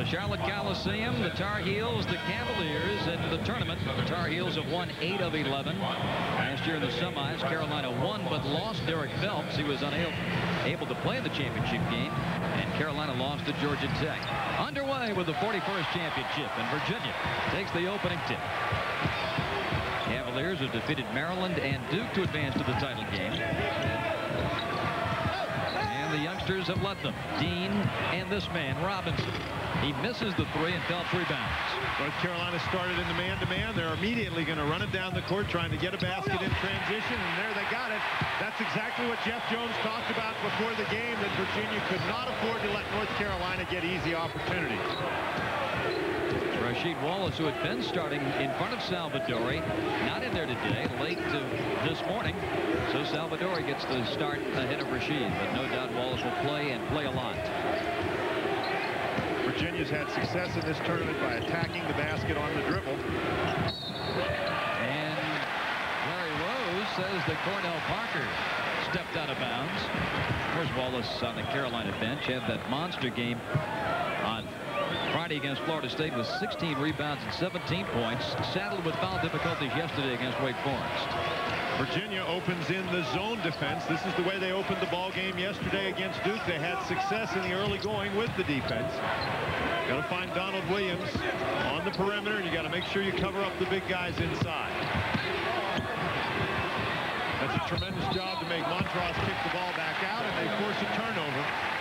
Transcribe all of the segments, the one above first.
the Charlotte Coliseum, the Tar Heels, the Cavaliers in the tournament. The Tar Heels have won 8 of 11. Last year in the semis, Carolina won but lost Derek Phelps. He was unable to play in the championship game, and Carolina lost to Georgia Tech. Underway with the 41st championship, and Virginia takes the opening tip. Cavaliers have defeated Maryland and Duke to advance to the title game. And the youngsters have let them. Deane and this man, Robinson. He misses the three and Phelps rebounds. North Carolina started in the man-to-man. They're immediately going to run it down the court, trying to get a basket in transition, and there they got it. That's exactly what Jeff Jones talked about before the game, that Virginia could not afford to let North Carolina get easy opportunities. Rasheed Wallace, who had been starting in front of Salvadori, not in there today, late this morning. So Salvadori gets the start ahead of Rasheed, but no doubt Wallace will play and play a lot. Virginia's had success in this tournament by attacking the basket on the dribble. And Larry Rose says that Cornell Parker stepped out of bounds. Of course, Wallace on the Carolina bench had that monster game on Friday against Florida State with 16 rebounds and 17 points. Saddled with foul difficulties yesterday against Wake Forest. Virginia opens in the zone defense. This is the way they opened the ball game yesterday against Duke. They had success in the early going with the defense. Got to find Donald Williams on the perimeter, and you got to make sure you cover up the big guys inside. That's a tremendous job to make Montross kick the ball back out, and they force a turnover.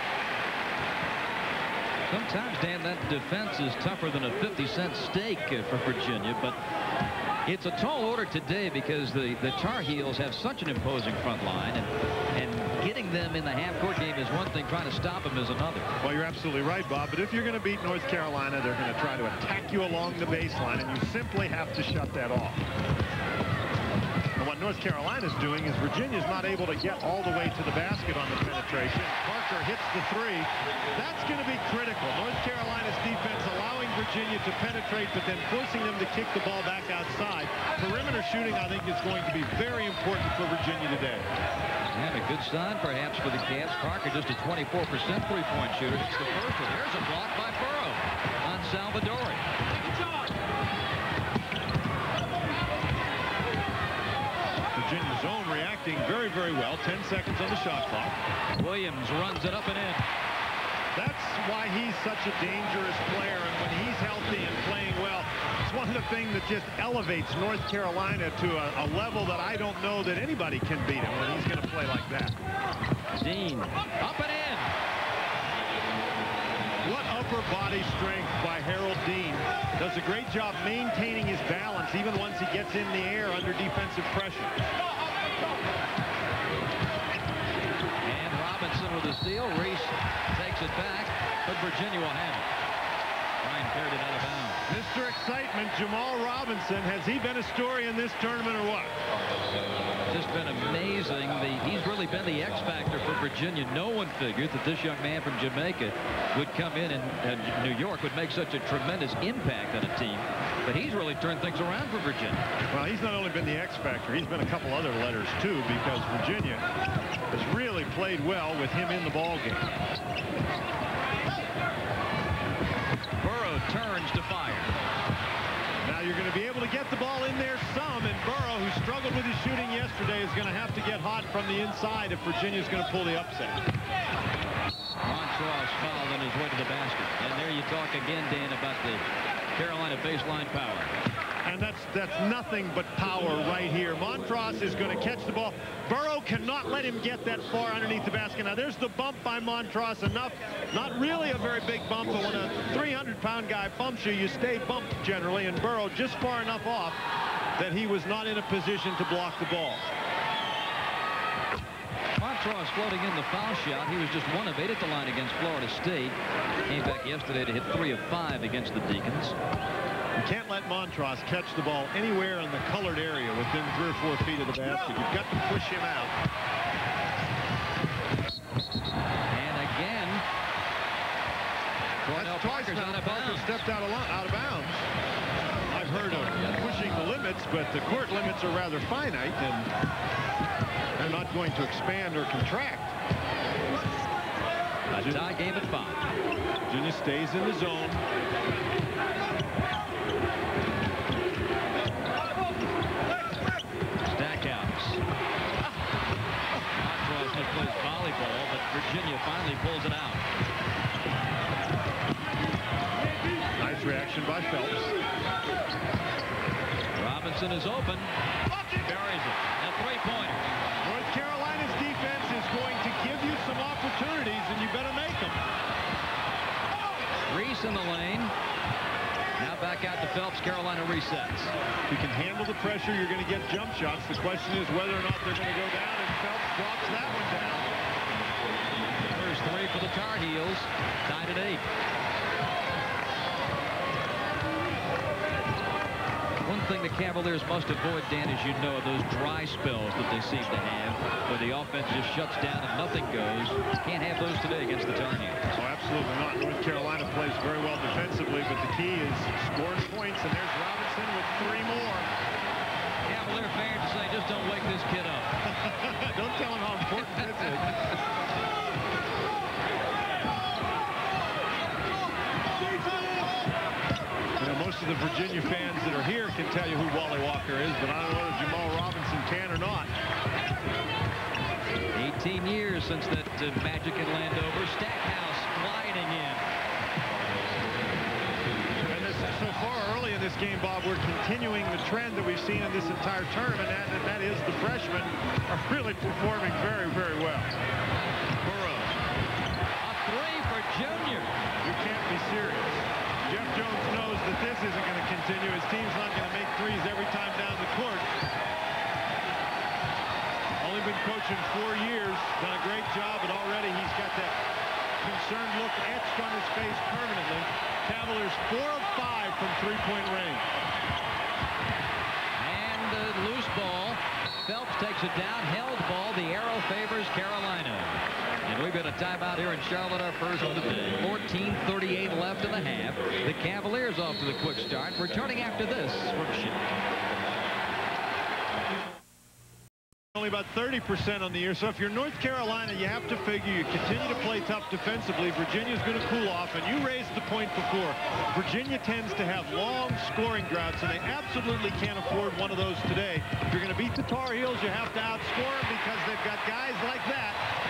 Sometimes, Dan, that defense is tougher than a 50-cent steak for Virginia, but it's a tall order today because the Tar Heels have such an imposing front line, and getting them in the half-court game is one thing, trying to stop them is another. Well, you're absolutely right, Bob, but if you're going to beat North Carolina, they're going to try to attack you along the baseline, and you simply have to shut that off. And what North Carolina's doing is Virginia's not able to get all the way to the basket on the penetration. Parker hits the three. That's going to be critical. North Carolina's defense allowing Virginia to penetrate, but then forcing them to kick the ball back outside. Perimeter shooting, I think, is going to be very important for Virginia today. And a good sign, perhaps, for the Cavs. Parker just a 24% three-point shooter. It's the first one. There's a block by Burrough on Salvadori. Virginia zone reacting very, very well. 10 seconds on the shot clock. Williams runs it up and in. That's why he's such a dangerous player, and when he's healthy and playing well, it's one of the things that just elevates North Carolina to a level that I don't know that anybody can beat him when he's going to play like that. Deane up and in. What upper body strength by Harold Deane. Does a great job maintaining his balance even once he gets in the air under defensive pressure. And Robinson with a steal. Reese takes it back, but Virginia will have it. Ryan carried it out of bounds. Mr. Excitement, Jamal Robinson. Has he been a story in this tournament or what? Just been amazing. He's really been the X factor for Virginia. No one figured that this young man from Jamaica would come in and New York would make such a tremendous impact on a team. But he's really turned things around for Virginia. Well, he's not only been the X factor, he's been a couple other letters too, because Virginia has really played well with him in the ball game. Burrough turns to fire. Now you're going to be able to get the ball in there some, and Burrough, who struggled with his shooting yesterday, is going to have to get hot from the inside if Virginia's going to pull the upset. Montross fouled on his way to the basket. And there you talk again, Dan, about the Carolina baseline power. And that's nothing but power right here. Montross is going to catch the ball. Burrough cannot let him get that far underneath the basket. Now there's the bump by Montross. Enough, not really a very big bump, but when a 300-pound guy bumps you, you stay bumped generally. And Burrough just far enough off that he was not in a position to block the ball. Montross floating in the foul shot. He was just 1 of 8 at the line against Florida State. Came back yesterday to hit 3 of 5 against the Deacons. You can't let Montross catch the ball anywhere in the colored area within 3 or 4 feet of the basket. You've got to push him out. And again, Cornell Parker's out of bounds. Parker stepped out of bounds. I've heard of pushing the limits, but the court limits are rather finite, and they're not going to expand or contract. A tie game at 5. Virginia stays in the zone. Stackhouse. Montross just plays volleyball, but Virginia finally pulls it out. Nice reaction by Phelps. Robinson is open. Buries it. A three-pointer. North Carolina's defense is going to give you some opportunities, and you better make them. Reese in the lane. Now back out to Phelps. Carolina resets. If you can handle the pressure, you're going to get jump shots. The question is whether or not they're going to go down, and Phelps drops that one down. There's 3 for the Tar Heels. Tied at 8. One thing the Cavaliers must avoid, Dan, as you know, those dry spells that they seem to have, where the offense just shuts down and nothing goes. Can't have those today against the Tar Heels. Oh, absolutely not. North Carolina plays very well defensively, but the key is scoring points, and there's Robinson with 3 more. Cavalier fans say, just don't wake this kid up. Don't tell him how important this is. Most of the Virginia fans that are here can tell you who Wally Walker is, but I don't know whether Jamal Robinson can or not. 18 years since that magic in Landover. Stackhouse gliding in. And so far early in this game, Bob, we're continuing the trend that we've seen in this entire tournament, and that is the freshmen are really performing very, very well. Burrough. A 3 for Junior. You can't be serious. Jeff Jones knows that this isn't going to continue. His team's not going to make threes every time down the court. Only been coaching 4 years, done a great job, but already he's got that concerned look etched on his face permanently. Cavaliers 4 of 5 from three-point range. And a loose ball. Phelps takes it down. Held ball. The arrow favors Carolina. And we've got a timeout here in Charlotte, our first of the day. 14:38 left in the half. The Cavaliers off to the quick start. Returning after this from Shea. Only about 30% on the year. So if you're North Carolina, you have to figure you continue to play tough defensively. Virginia's going to cool off, and you raised the point before. Virginia tends to have long scoring droughts, and they absolutely can't afford one of those today. If you're going to beat the Tar Heels, you have to outscore them because they've got guys like that.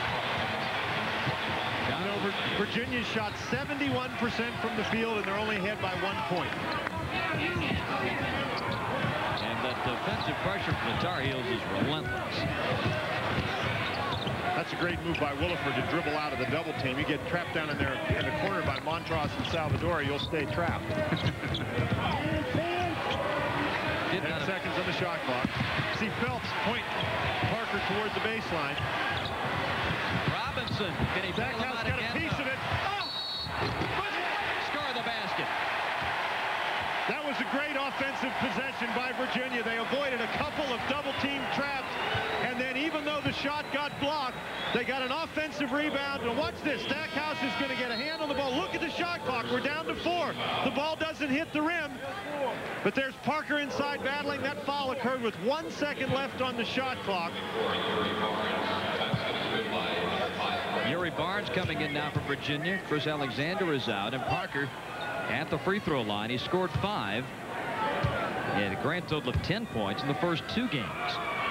You know, Virginia shot 71% from the field, and they're only ahead by 1 point. And that defensive pressure from the Tar Heels is relentless. That's a great move by Williford to dribble out of the double team. You get trapped down in there in the corner by Montross and Salvador, you'll stay trapped. 10 seconds on the shot clock. See Phelps point Parker toward the baseline. Robinson, can he bail him out got again? a piece of it. Oh! Score the basket. That was a great offensive possession by Virginia. They avoided a couple of double-team traps, and then even though the shot got blocked, they got an offensive rebound. And watch this. Stackhouse is going to get a hand on the ball. Look at the shot clock. We're down to 4. The ball doesn't hit the rim, but there's Parker inside battling. That foul occurred with 1 second left on the shot clock. Yuri Barnes coming in now for Virginia. Chris Alexander is out, and Parker at the free throw line. He scored 5. He had a grand total of 10 points in the first 2 games.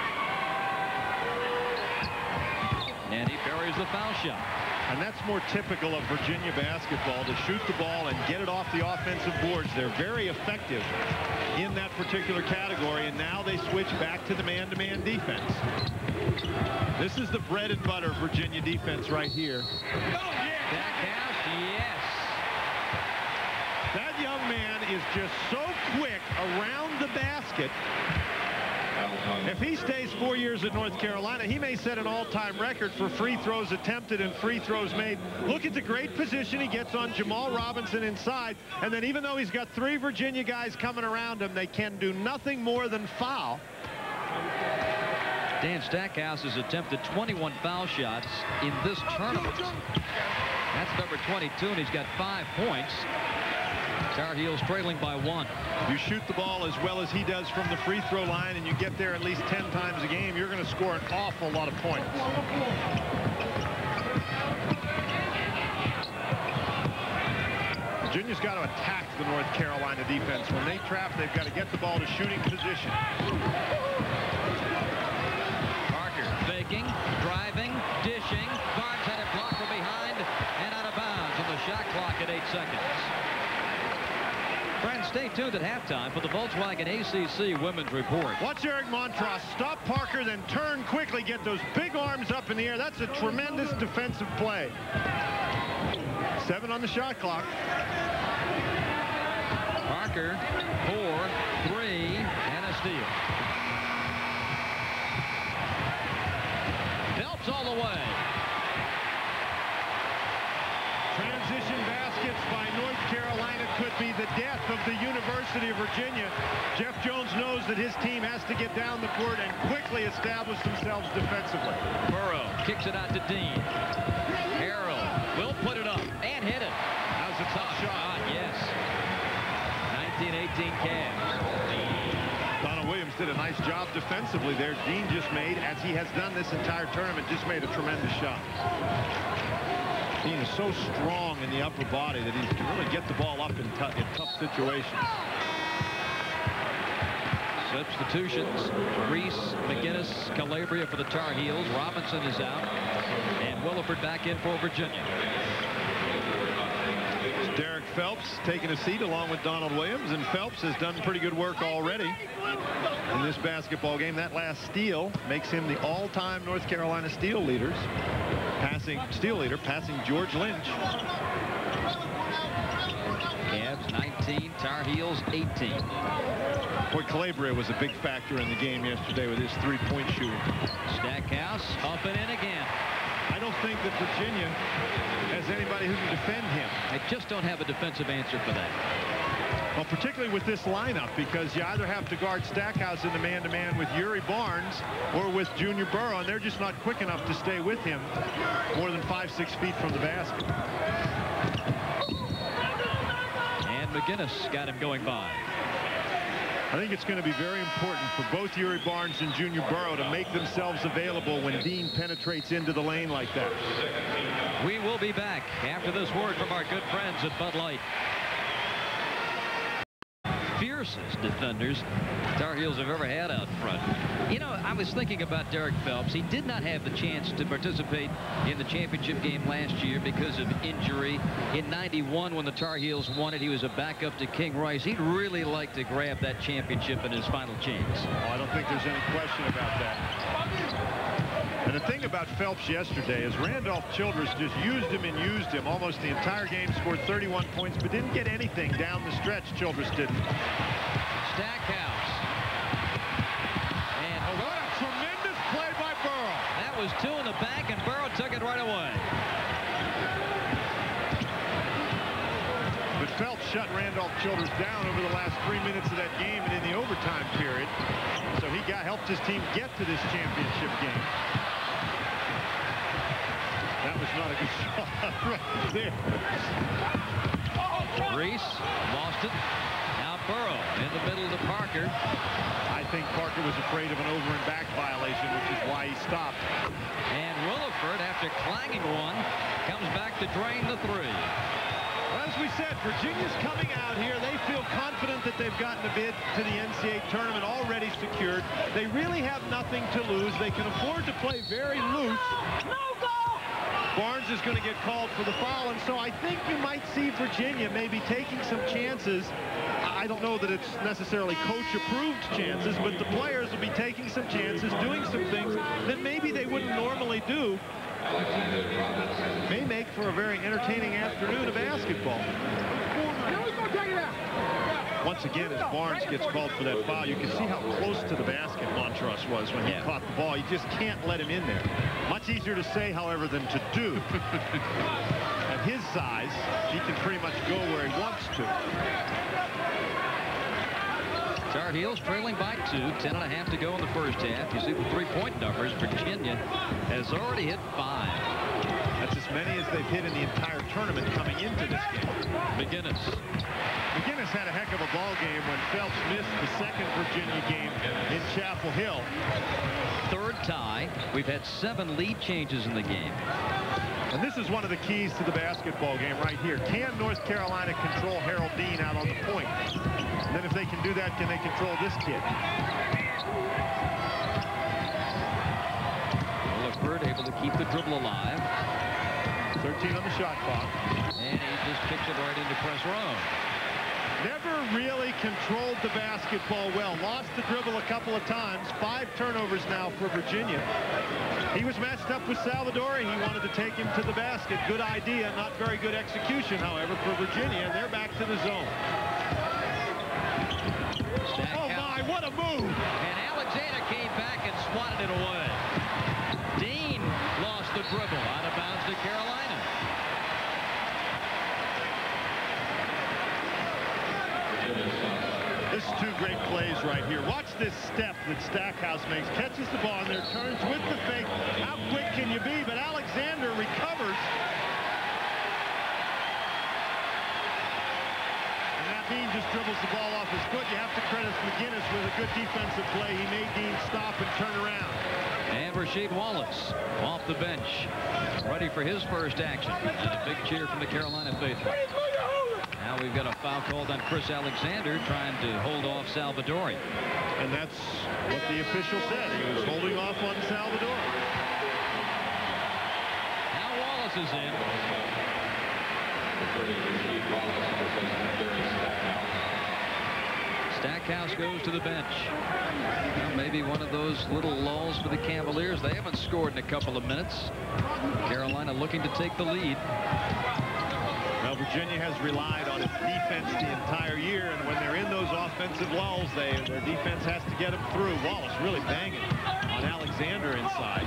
And he buries the foul shot. And that's more typical of Virginia basketball, to shoot the ball and get it off the offensive boards. They're very effective in that particular category, and now they switch back to the man-to-man defense. This is the bread and butter Virginia defense right here. Stackhouse, yes. That young man is just so quick around the basket. If he stays 4 years at North Carolina, he may set an all-time record for free throws attempted and free throws made. Look at the great position he gets on Jamal Robinson inside. And then even though he's got 3 Virginia guys coming around him, they can do nothing more than foul. Dan Stackhouse has attempted 21 foul shots in this tournament. That's number 22, and he's got 5 points. Tar Heels trailing by 1. You shoot the ball as well as he does from the free throw line, and you get there at least 10 times a game, you're going to score an awful lot of points. Virginia's got to attack the North Carolina defense. When they trap, they've got to get the ball to shooting position. Parker faking, driving, dishing. Barnes had it blocked from behind and out of bounds on the shot clock at 8 seconds. Friends, stay tuned at halftime for the Volkswagen ACC Women's Report. Watch Eric Montross stop Parker, then turn quickly, get those big arms up in the air. That's a tremendous defensive play. 7 on the shot clock. Parker, 4, 3, and a steal. Phelps all the way. Transition baskets by North Carolina could be the death of the University of Virginia. Jeff Jones knows that his team has to get down the court and quickly establish themselves defensively. Burrough kicks it out to Deane. Harrell will put it up and hit it. That was a tough shot. Yes. 19-18 Cavs. Donald Williams did a nice job defensively there. Deane just made, as he has done this entire tournament, just made a tremendous shot. Deane is so strong in the upper body that he can really get the ball up in tough situations. Substitutions. Reese, McGinnis, Calabria for the Tar Heels. Robinson is out. And Williford back in for Virginia. It's Derek Phelps taking a seat along with Donald Williams. And Phelps has done pretty good work already in this basketball game. That last steal makes him the all-time North Carolina steal leader, passing George Lynch. Cavs 19, Tar Heels 18. Boy, Calabria was a big factor in the game yesterday with his three-point shooting. Stackhouse up and in again. I don't think that Virginia has anybody who can defend him. They just don't have a defensive answer for that. Well, particularly with this lineup, because you either have to guard Stackhouse in the man-to-man with Yuri Barnes or with Junior Burrough, and they're just not quick enough to stay with him more than 5-6 feet from the basket. And McGinnis got him going by. I think it's going to be very important for both Yuri Barnes and Junior Burrough to make themselves available when Deane penetrates into the lane like that. We will be back after this word from our good friends at Bud Light. Fiercest defenders Tar Heels have ever had out front. You know, I was thinking about Derek Phelps. He did not have the chance to participate in the championship game last year because of injury. In '91, when the Tar Heels won it, he was a backup to King Rice. He'd really like to grab that championship in his final chance. Oh, I don't think there's any question about that. And the thing about Phelps yesterday is Randolph Childress just used him almost the entire game, scored 31 points, but didn't get anything down the stretch. Childress didn't. Stackhouse. And oh, what a tremendous play by Burrough. That was 2 in the back, and Burrough took it right away. But Phelps shut Randolph Childress down over the last 3 minutes of that game and in the overtime period. So he helped his team get to this championship game. That was not a good shot right there. Reese lost it. Now Burrough in the middle to Parker. I think Parker was afraid of an over and back violation, which is why he stopped. And Williford, after clanging one, comes back to drain the 3. Well, as we said, Virginia's coming out here. They feel confident that they've gotten a bid to the NCAA tournament already secured. They really have nothing to lose. They can afford to play very loose. No goal! Barnes is going to get called for the foul, and so I think you might see Virginia maybe taking some chances. I don't know that it's necessarily coach-approved chances, but the players will be taking some chances, doing some things that maybe they wouldn't normally do. May make for a very entertaining afternoon of basketball. Once again, as Barnes gets called for that foul, you can see how close to the basket Montross was when he caught the ball. You just can't let him in there. Much easier to say, however, than to do. At his size, he can pretty much go where he wants to. Tar Heels trailing by 2, 10.5 to go in the first half. You see the three-point numbers. Virginia has already hit 5. That's as many as they've hit in the entire tournament coming into this game. McGinnis had a heck of a ball game when Phelps missed the second Virginia game in Chapel Hill. 3rd tie. We've had 7 lead changes in the game. And this is one of the keys to the basketball game right here. Can North Carolina control Deane out on the point? And then if they can do that, can they control this kid? Williford able to keep the dribble alive. 13 on the shot clock. And he just kicks it right into press row. Never really controlled the basketball well. Lost the dribble a couple of times. 5 turnovers now for Virginia. He was matched up with Salvador. He wanted to take him to the basket. Good idea. Not very good execution, however, for Virginia. And they're back to the zone. Stackhouse. Oh, my, what a move. And Alexander came back and swatted it away. Deane lost the dribble. Out of bounds to Carolina. This is 2 great plays right here. Watch this step that Stackhouse makes. Catches the ball in there, turns with the fake. How quick can you be? But Alexander recovers. And that Deane just dribbles the ball off his foot. You have to credit McGinnis with a good defensive play. He made Deane stop and turn around. And Rasheed Wallace off the bench, ready for his first action. And a big cheer from the Carolina faithful. Now we've got a foul called on Chris Alexander, trying to hold off Salvador. And that's what the official said. He was holding off on Salvador. Now Wallace is in. Stackhouse goes to the bench. Well, maybe one of those little lulls for the Cavaliers. They haven't scored in a couple of minutes. Carolina looking to take the lead. Well, Virginia has relied on its defense the entire year, and when they're in those offensive lulls, their defense has to get them through. Wallace really banging on Alexander inside.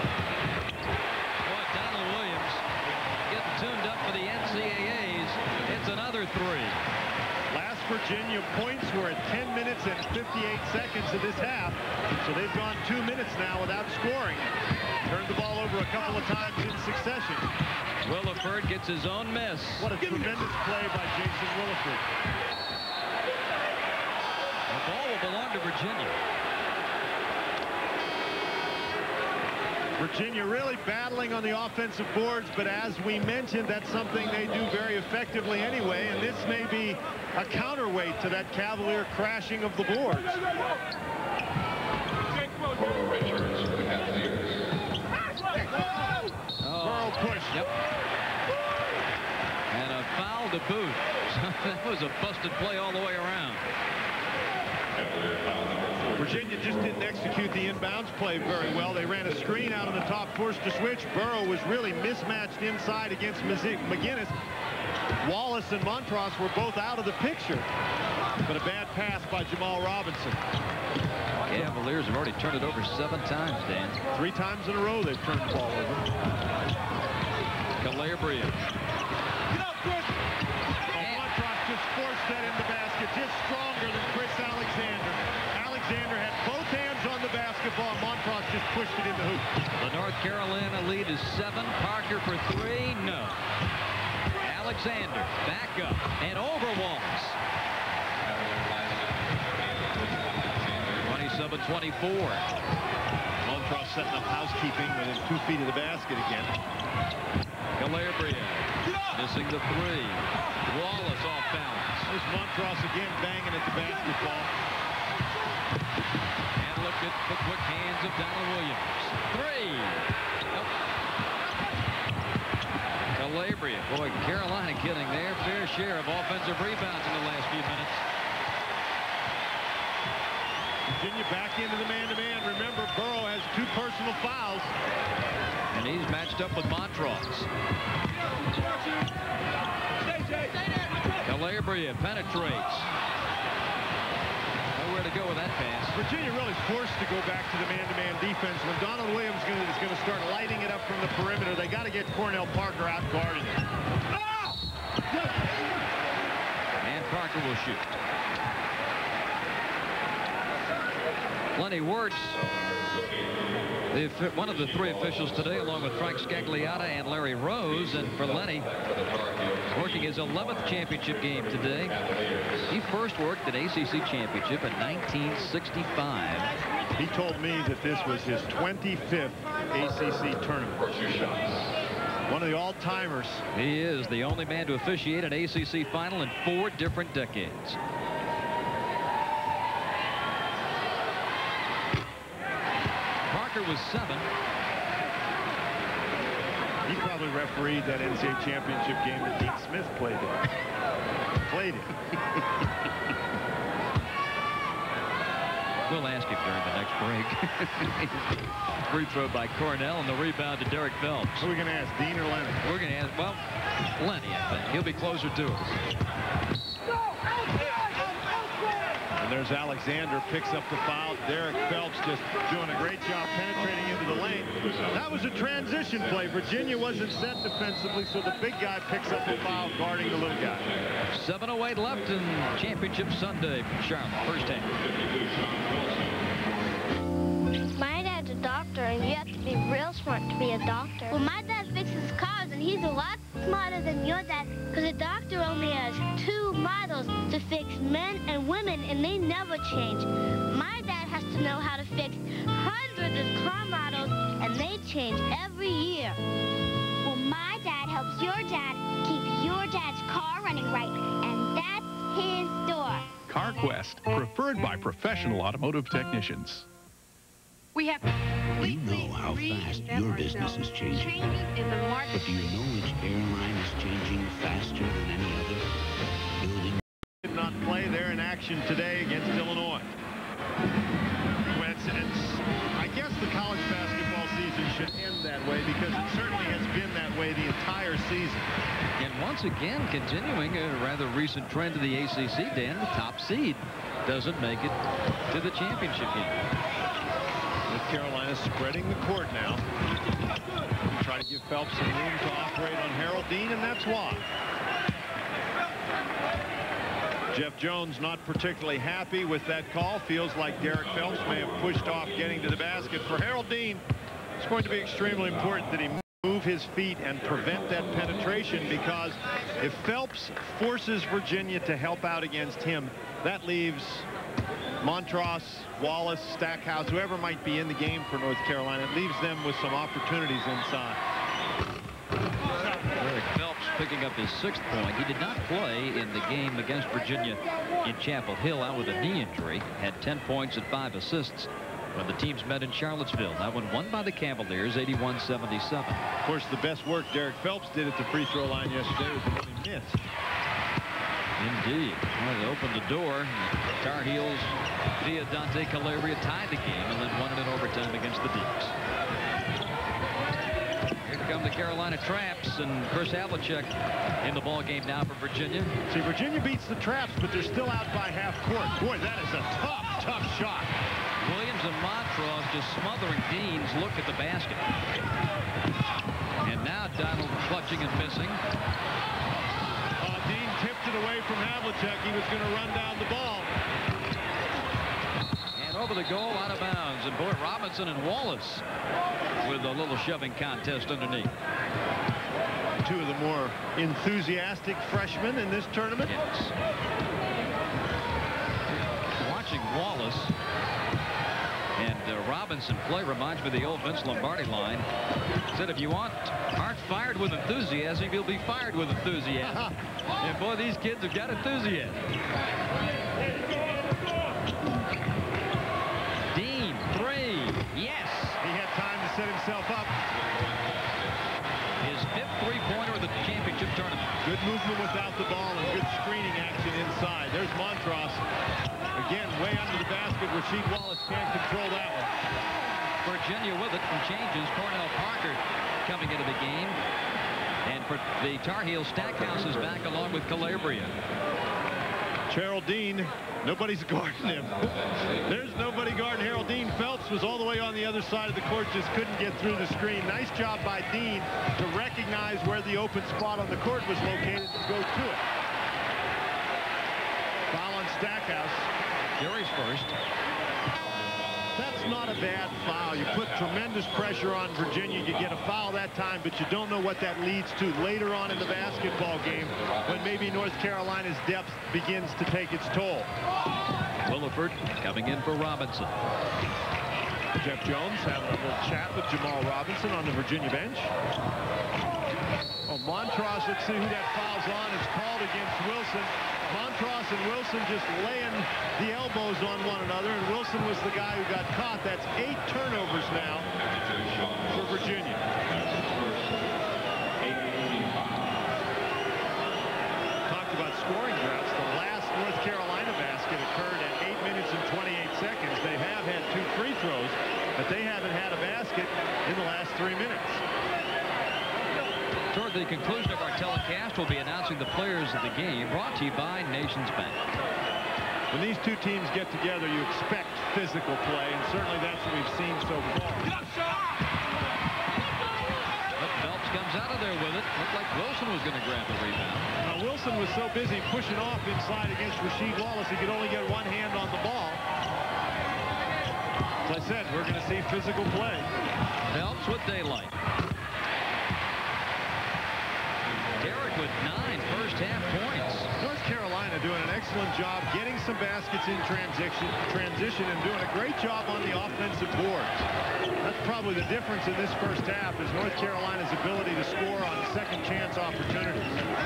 Boy, Donald Williams getting tuned up for the NCAAs. It's another 3. Last Virginia points were at 10 minutes and 58 seconds of this half, so they've gone 2 minutes now without scoring. Turned the ball over a couple of times in succession. Williford gets his own miss. What a tremendous play by Jason Williford. The ball will belong to Virginia. Virginia really battling on the offensive boards, but as we mentioned, that's something they do very effectively anyway, and this may be a counterweight to that Cavalier crashing of the boards. Burrough push. Yep. And a foul to boot. That was a busted play all the way around. Virginia just didn't execute the inbounds play very well. They ran a screen out on the top, forced to switch. Burrough was really mismatched inside against McGinnis. Wallace and Montross were both out of the picture. But a bad pass by Jamal Robinson. Cavaliers have already turned it over 7 times, Dan. 3 times in a row they've turned the ball over. Calabria. Montross just forced that in the basket. Just stronger than Chris Alexander. Alexander had both hands on the basketball. Montross just pushed it in the hoop. The North Carolina lead is 7. Parker for 3. No. Alexander back up and over Wallace. 27-24. Montross setting up housekeeping within 2 feet of the basket again. Calabria missing the 3. Wallace off balance. There's Montross again banging at the basketball. And look at the quick hands of Donald Williams. 3. Nope. Calabria. Boy, Carolina getting their fair share of offensive rebounds in the last few minutes. Virginia back into the man-to-man. Remember, Burrough has 2 personal fouls. And he's matched up with Montross. Calabria penetrates. Nowhere to go with that pass. Virginia really forced to go back to the man-to-man defense. When Donald Williams is going to start lighting it up from the perimeter, they got to get Cornell Parker out guarding it. And Parker will shoot. Lenny Wirtz, one of the 3 officials today, along with Frank Scagliotta and Larry Rose. And for Lenny, working his 11th championship game today. He first worked an ACC championship in 1965. He told me that this was his 25th ACC tournament. One of the all-timers. He is the only man to officiate an ACC final in 4 different decades. Parker was 7. He probably refereed that NCAA championship game that Deane Smith played in. We'll ask him during the next break. Free throw by Cornell and the rebound to Derek Phelps. Who are we going to ask, Deane or Lenny? We're going to ask, well, Lenny, I think. He'll be closer to us. And there's Alexander, picks up the foul. Derek Phelps just doing a great job penetrating into the lane. That was a transition play. Virginia wasn't set defensively, so the big guy picks up the foul guarding the little guy. 7:08 left in Championship Sunday from Charlotte. First half. My dad's a doctor, and you have to be real smart to be a doctor. Well, my dad fixes cars, and he's a lot smarter than your dad, because a doctor only has 2 models to fix men and women, and they never change. My dad has to know how to fix hundreds of car models, and they change every year. Well, my dad helps your dad keep your dad's car running right, and that's his door. CarQuest, preferred by professional automotive technicians. We have You know how fast your business is changing. But do you know which airline is changing faster than any other? Building. Did not play. They're in action today against Illinois. Coincidence? I guess the college basketball season should end that way, because it certainly has been that way the entire season. And once again, continuing a rather recent trend of the ACC, Dan, the top seed doesn't make it to the championship game. North Carolina spreading the court now. Try to give Phelps some room to operate on Harold Deane, and that's why. Jeff Jones not particularly happy with that call. Feels like Derek Phelps may have pushed off getting to the basket. For Harold Deane, it's going to be extremely important that he move his feet and prevent that penetration, because if Phelps forces Virginia to help out against him, that leaves Montross, Wallace, Stackhouse, whoever might be in the game for North Carolina, it leaves them with some opportunities inside. Derek Phelps picking up his 6th point. He did not play in the game against Virginia in Chapel Hill, out with a knee injury. Had 10 points and 5 assists when the teams met in Charlottesville. That one won by the Cavaliers, 81-77. Of course, the best work Derek Phelps did at the free throw line yesterday was the one he missed. Indeed. Well, they opened the door. The Tar Heels via Dante Calabria tied the game and then won it in overtime against the Deacs. Here come the Carolina Traps, and Chris Havlicek in the ball game now for Virginia. See, Virginia beats the Traps, but they're still out by half court. Boy, that is a tough shot. Williams and Montross just smothering Deane's look at the basket. And now Donald clutching and missing. Deane tipped it away from Havlicek. He was going to run down the ball. And over the goal, out of bounds. And boy, Robinson and Wallace with a little shoving contest underneath. 2 of the more enthusiastic freshmen in this tournament. Yes. Watching Wallace and Robinson play reminds me of the old Vince Lombardi line. Said if you aren't fired with enthusiasm, you'll be fired with enthusiasm. And boy, these kids have got enthusiasm. Deane, 3. Yes. He had time to set himself up. His 5th 3-pointer of the championship tournament. Good movement without the ball and good screening action inside. There's Montross. Again, way under the basket. Rasheed Wallace can't control that one. Virginia with it from changes. Cornell Parker coming into the game. And for the Tar Heels, Stackhouse is back along with Calabria. Harold Deane, nobody's guarding him. There's nobody guarding Harold Deane. Phelps was all the way on the other side of the court, just couldn't get through the screen. Nice job by Deane to recognize where the open spot on the court was located and go to it. Foul on Stackhouse. Jerry's first. That's not a bad foul. You put tremendous pressure on Virginia. You get a foul that time, but you don't know what that leads to later on in the basketball game when maybe North Carolina's depth begins to take its toll. Williford coming in for Robinson. Jeff Jones having a little chat with Jamal Robinson on the Virginia bench. Oh, Montross, let's see who that foul's on. It's called against Wilson. Montross and Wilson just laying the elbows on one another, and Wilson was the guy who got caught. That's 8 turnovers now for Virginia. Talked about scoring droughts. The last North Carolina basket occurred at 8 minutes and 28 seconds. They have had 2 free throws, but they haven't had a basket in the last 3 minutes. Toward the conclusion of our telecast, we'll be announcing the players of the game, brought to you by Nations Bank. When these two teams get together, you expect physical play, and certainly that's what we've seen so far. But Phelps comes out of there with it. Looked like Wilson was going to grab the rebound. Now, Wilson was so busy pushing off inside against Rasheed Wallace, he could only get one hand on the ball. As I said, we're going to see physical play. Phelps with daylight. Derrick with 9 first-half points. North Carolina doing an excellent job getting some baskets in transition and doing a great job on the offensive boards. That's probably the difference in this first half, is North Carolina's ability to score on second chance opportunities.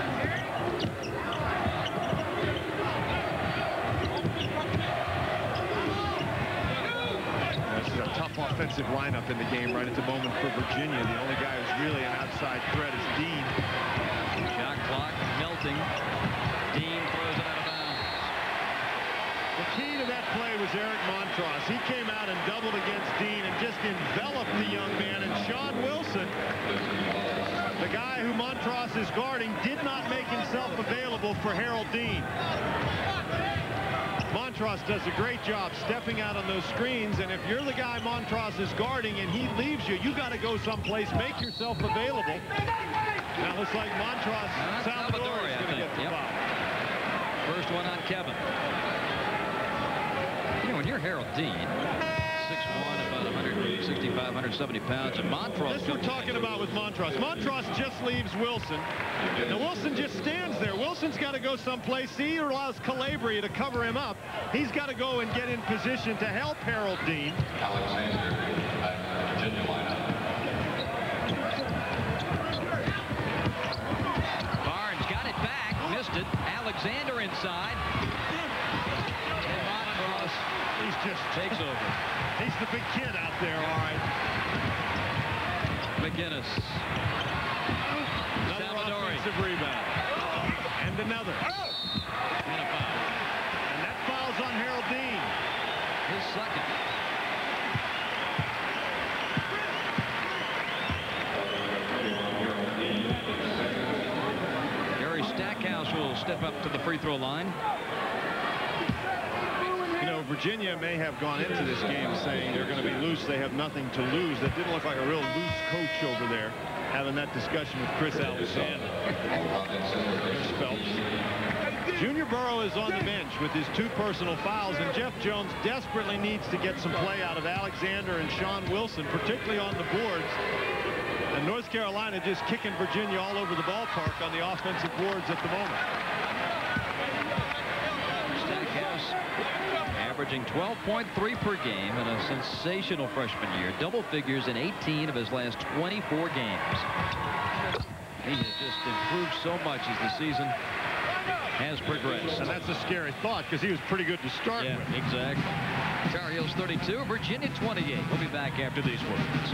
This is a tough offensive lineup in the game right at the moment for Virginia. The only guy who's really an outside threat is Deane. Shot clock melting. Deane throws it out of bounds. The key to that play was Eric Montross. He came out and doubled against Deane and just enveloped the young man. And Sean Wilson, the guy who Montross is guarding, did not make himself available for Harold Deane. Montross does a great job stepping out on those screens, and if you're the guy Montross is guarding and he leaves you, you got to go someplace, make yourself available. Now looks like Montross, Salvador is going to get the foul. First one on Kevin. You know, when you're Harold Deane, 6'1", about 165, 170 pounds, and Montross. This we're talking about with Montross. Montross just leaves Wilson. Now Wilson just stands there. Wilson's got to go someplace. He allows Calabria to cover him up. He's got to go and get in position to help Harold Deane. Alexander, Virginia lineup. Barnes got it back, missed it. Alexander inside. And Montross, He's just takes over. He's the big kid out there, all right. McGinnis. Another offensive rebound. And another. And a foul. And that foul's on Harold Deane. His second. Gary Stackhouse will step up to the free throw line. You know, Virginia may have gone into this game saying they're going to be loose. They have nothing to lose. That didn't look like a real loose coach over there, having that discussion with Chris Alexander. There's Phelps. Junior Burrough is on the bench with his 2 personal fouls, and Jeff Jones desperately needs to get some play out of Alexander and Sean Wilson, particularly on the boards. And North Carolina just kicking Virginia all over the ballpark on the offensive boards at the moment. Stackhouse averaging 12.3 per game in a sensational freshman year. Double figures in 18 of his last 24 games. He has just improved so much as the season has progressed. And that's a scary thought, because he was pretty good to start with. Exactly. Tar Heels 32, Virginia 28. We'll be back after these words.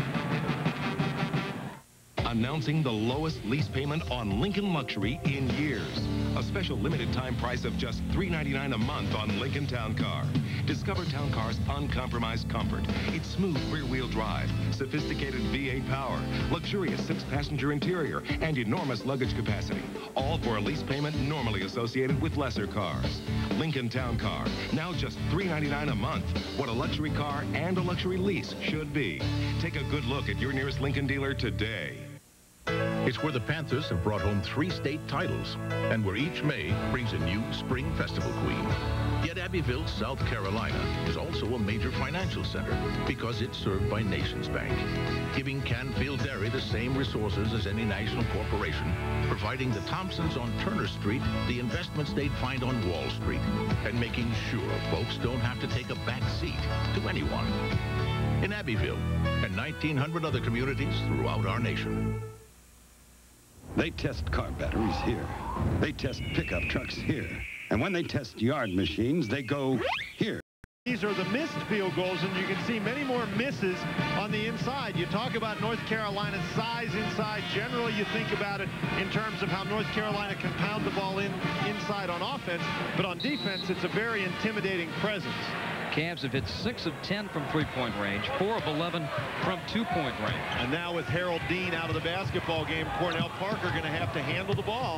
Announcing the lowest lease payment on Lincoln Luxury in years. A special limited time price of just $3.99 a month on Lincoln Town Car. Discover Town Car's uncompromised comfort. Its smooth rear-wheel drive, sophisticated V8 power, luxurious 6-passenger interior, and enormous luggage capacity. All for a lease payment normally associated with lesser cars. Lincoln Town Car, now just $3.99 a month. What a luxury car and a luxury lease should be. Take a good look at your nearest Lincoln dealer today. It's where the Panthers have brought home 3 state titles, and where each May brings a new spring festival queen. Yet Abbeville, South Carolina is also a major financial center because it's served by Nations Bank, giving Canfield Dairy the same resources as any national corporation, providing the Thompsons on Turner Street the investments they'd find on Wall Street, and making sure folks don't have to take a back seat to anyone. In Abbeville and 1,900 other communities throughout our nation. They test car batteries here. They test pickup trucks here. And when they test yard machines, they go here. These are the missed field goals, and you can see many more misses on the inside. You talk about North Carolina's size inside. Generally, you think about it in terms of how North Carolina can pound the ball inside on offense, but on defense, it's a very intimidating presence. Cavs have hit 6 of 10 from three-point range, 4 of 11 from two-point range. And now with Harold Deane out of the basketball game, Cornell Parker going to have to handle the ball.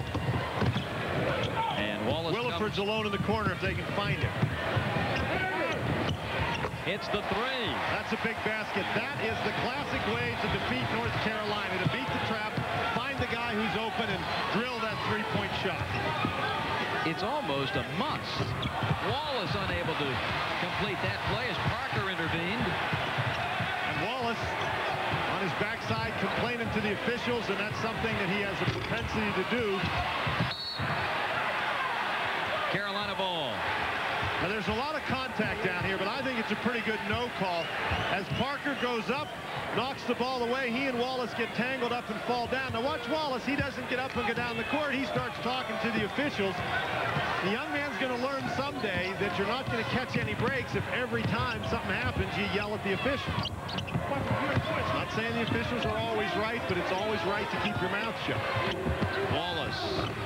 And Wallace Williford's alone in the corner if they can find him. It's the three. That's a big basket. That is the classic way to defeat North Carolina, to beat the trap, find the guy who's open, and drill that three-point shot. It's almost a must. Wallace unable to complete that play as Parker intervened. And Wallace on his backside complaining to the officials, and that's something that he has a propensity to do. Carolina ball. Now, there's a lot of contact down here, but I think it's a pretty good no call. As Parker goes up, knocks the ball away, he and Wallace get tangled up and fall down. Now watch Wallace. He doesn't get up and go down the court. He starts talking to the officials. The young man's going to learn someday that you're not going to catch any breaks if every time something happens you yell at the officials. Not saying the officials are always right, but it's always right to keep your mouth shut. Wallace.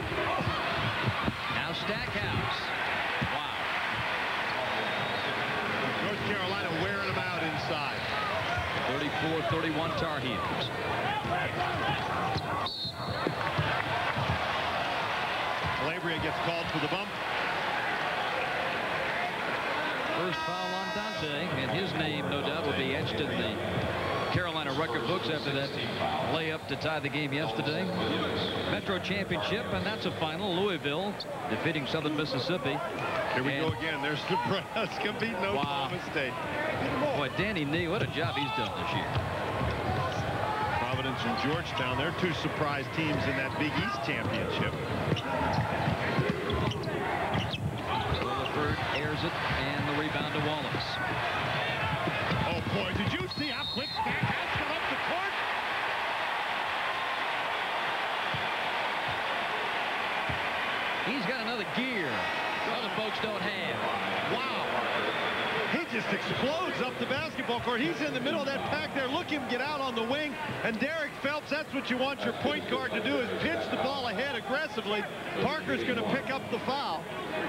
Now Stackhouse. North Carolina wearing them out inside. 34-31 Tar Heels. Calabria gets called for the bump. First foul on Dante, and his name, no doubt, will be etched in the Carolina record books after that layup to tie the game yesterday. Metro Championship, and that's a final. Louisville defeating Southern Mississippi. Here we go again. There's Nebraska beating Oklahoma State. Boy, Danny Nee, what a job he's done this year. Providence and Georgetown, they're two surprise teams in that Big East championship. Williford airs it, and the rebound to Wallace. Oh, boy, did you see how quick Stackhouse got up the court? He's got another gear other folks don't have. Wow. He just explodes up the basketball court. He's in the middle of that pack there. Look him get out on the wing. And Derek Phelps, that's what you want your point guard to do, is pitch the ball ahead aggressively. Parker's going to pick up the foul.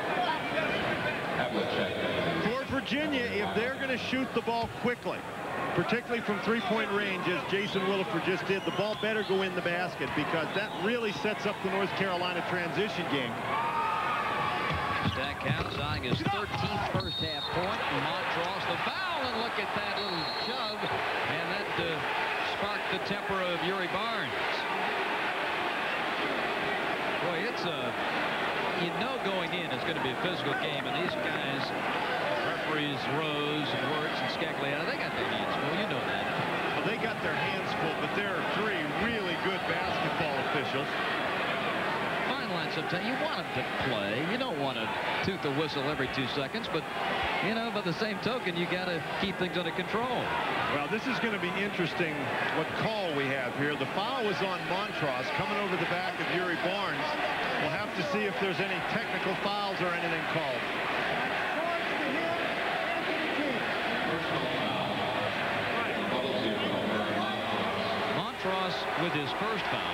For Virginia, if they're going to shoot the ball quickly, particularly from three-point range, as Jason Williford just did, the ball better go in the basket, because that really sets up the North Carolina transition game. Stackhouse eyeing his 13th first-half point. Montross the foul, and look at that little shove, and that sparked the temper of Yuri Barnes. Boy, it's you know going in it's going to be a physical game, and these guys, referees Rose and Wirtz and Scagliano, they got their hands full. You know that. Well, they got their hands full, but there are three really good basketball officials. Sometimes you want them to play. You don't want to toot the whistle every 2 seconds, but you know, by the same token, you got to keep things under control. Well, this is going to be interesting what call we have here. The foul was on Montross coming over the back of Yuri Barnes. We'll have to see if there's any technical fouls or anything called. Montross with his first foul.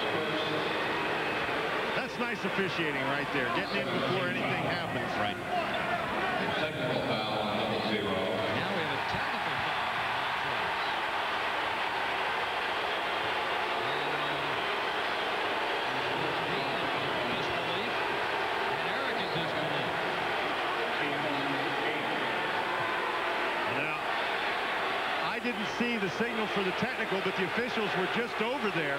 That's nice officiating right there, getting in before anything happens. Right. Technical foul on double zero. Now we have a technical foul. Disbelief, and arrogant disbelief. Now, I didn't see the signal for the technical, but the officials were just over there.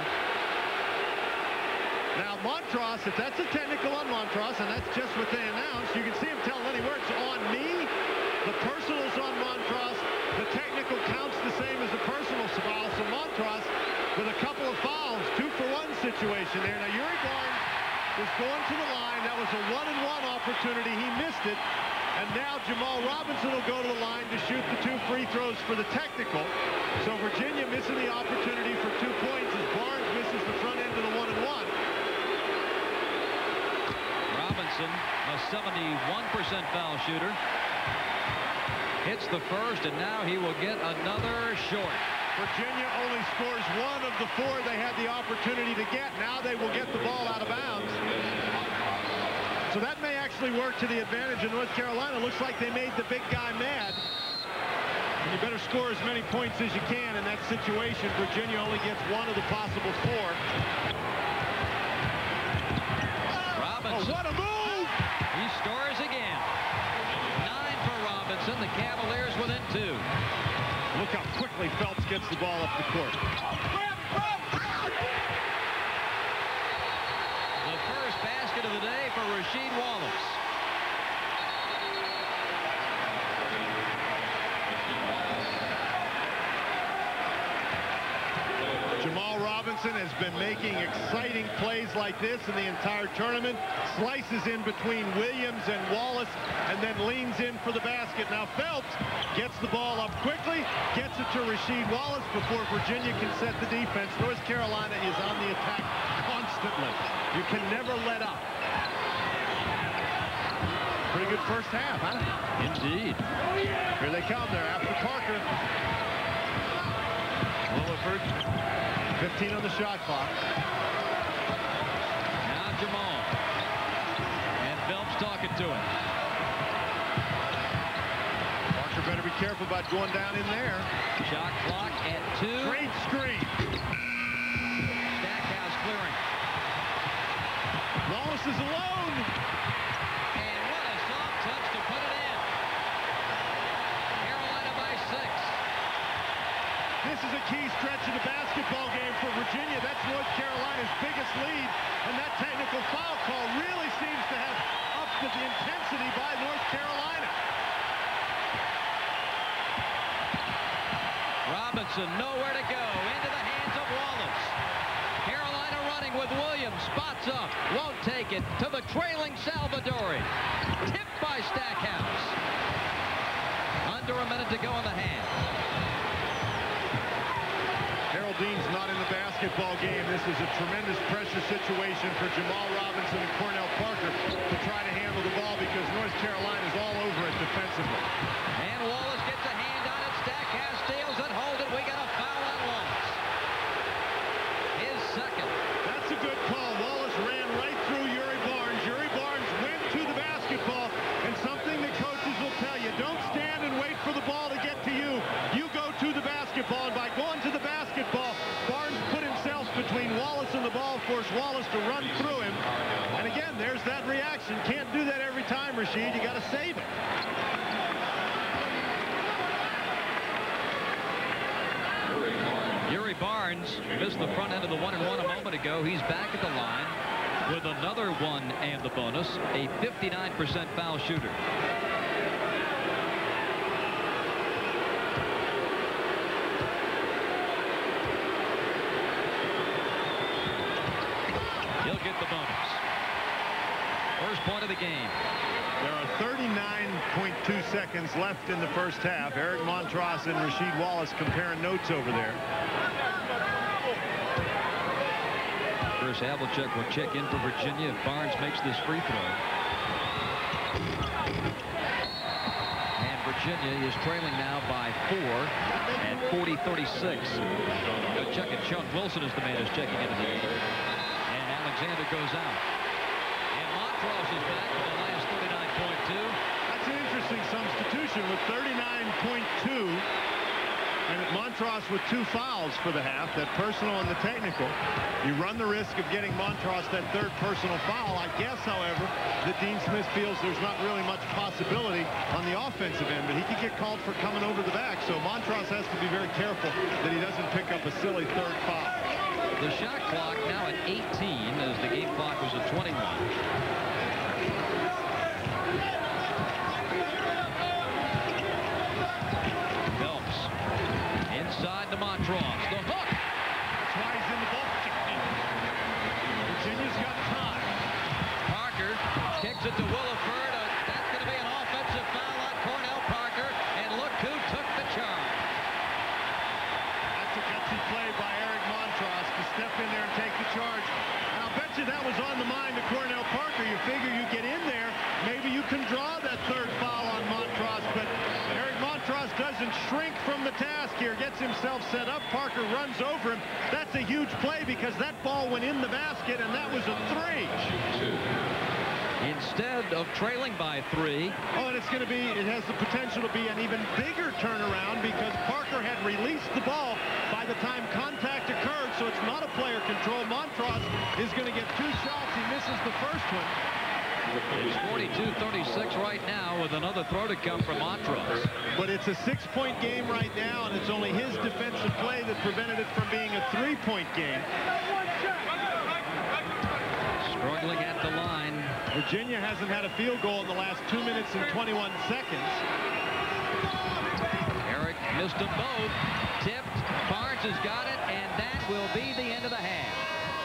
Now, Montross, if that's a technical on Montross, and that's just what they announced, you can see him tell Lenny Wirtz, on me, the personal's on Montross, the technical counts the same as the personal foul. So Montross with a couple of fouls, 2-for-1 situation there. Now, Yuri Barnes is going to the line. That was a 1-and-1 opportunity. He missed it. And now Jamal Robinson will go to the line to shoot the 2 free throws for the technical. So Virginia missing the opportunity for 2 points as Barnes misses the front end of the 1-and-1. 51% foul shooter. Hits the first, and now he will get another short. Virginia only scores 1 of the 4 they had the opportunity to get. Now they will get the ball out of bounds. So that may actually work to the advantage of North Carolina. Looks like they made the big guy mad. And you better score as many points as you can in that situation. Virginia only gets 1 of the possible 4. Robinson. Oh, what a move! He scores again. 9 for Robinson. The Cavaliers within 2. Look how quickly Phelps gets the ball up the court. The first basket of the day for Rasheed Wallace. Jamal Robinson has been making exciting plays like this in the entire tournament. Slices in between Williams and Wallace and then leans in for the basket. Now Phelps gets the ball up quickly, gets it to Rasheed Wallace before Virginia can set the defense. North Carolina is on the attack constantly. You can never let up. Pretty good first half, huh? Indeed. Here they come. They're after Parker. Williford. 15 on the shot clock. Now Jamal. And Phelps talking to him. Parker better be careful about going down in there. Shot clock at 2. Great screen. Stackhouse clearing. Wallace is alone. And what a soft touch to put it in. Carolina by 6. This is a key stretch of the basketball game for Virginia. That's North Carolina's biggest lead. And that technical foul call really seems to have upped the intensity by North Carolina. Robinson nowhere to go. Into the hands of Wallace. Carolina running with Williams. Spots up. Won't take it to the trailing Salvadori. Tipped by Stackhouse. Under a minute to go in the half. Deane's not in the basketball game. This is a tremendous pressure situation for Jamal Robinson and Cornell Parker to try to handle the ball because North Carolina is all over it defensively. And Wallace gets a hand on it. Stackhouse steals it, hold it. We got a foul on Wallace. His second. That's a good call. Wallace ran right through Uri Barnes. Uri Barnes went to the basketball, and something the coaches will tell you, don't stand and wait for the ball to get to you. You go to the basketball, and by going to the basketball, Barnes put himself between Wallace and the ball, forced Wallace to run through him. And again, there's that reaction. Can't do that every time, Rasheed. You got to save it. Uri Barnes missed the front end of the 1-and-1 a moment ago. He's back at the line with another one and the bonus, a 59% foul shooter. He'll get the bonus. First point of the game. There are 39.2 seconds left in the first half. Eric Montross and Rasheed Wallace comparing notes over there. Chris Havlicek will check in for Virginia if Barnes makes this free throw. And Virginia is trailing now by 4 at 40-36. Chuck and Sean Wilson is the man who's checking into the game. And Alexander goes out. And Montross is back for the last 39.2. That's an interesting substitution with 39.2. And Montross with 2 fouls for the half, that personal and the technical. You run the risk of getting Montross that third personal foul. I guess, however, that Dean Smith feels there's not really much possibility on the offensive end, but he could get called for coming over the back. So Montross has to be very careful that he doesn't pick up a silly third foul. The shot clock now at 18 as the game clock was at 21. Inside to Montross. The hook. That's why he's in the ball. Virginia's got time. Parker kicks it to Williford. That's going to be an offensive foul on Cornell Parker. And look who took the charge. That's a gutsy play by Eric Montross to step in there and take the charge. And I'll bet you that was on the mind of Cornell Parker. You figure you get in there, maybe you can the task here. Gets himself set up. Parker runs over him. That's a huge play because that ball went in the basket, and that was a 3. Instead of trailing by 3. Oh, and it has the potential to be an even bigger turnaround because Parker had released the ball by the time contact occurred, so it's not a player control. Montross is going to get 2 shots. He misses the first one. It's 42-36 right now with another throw to come from Montross. But it's a 6-point game right now, and it's only his defensive play that prevented it from being a 3-point game. Struggling at the line. Virginia hasn't had a field goal in the last 2 minutes and 21 seconds. Eric missed them both. Tipped. Barnes has got it, and that will be the end of the half.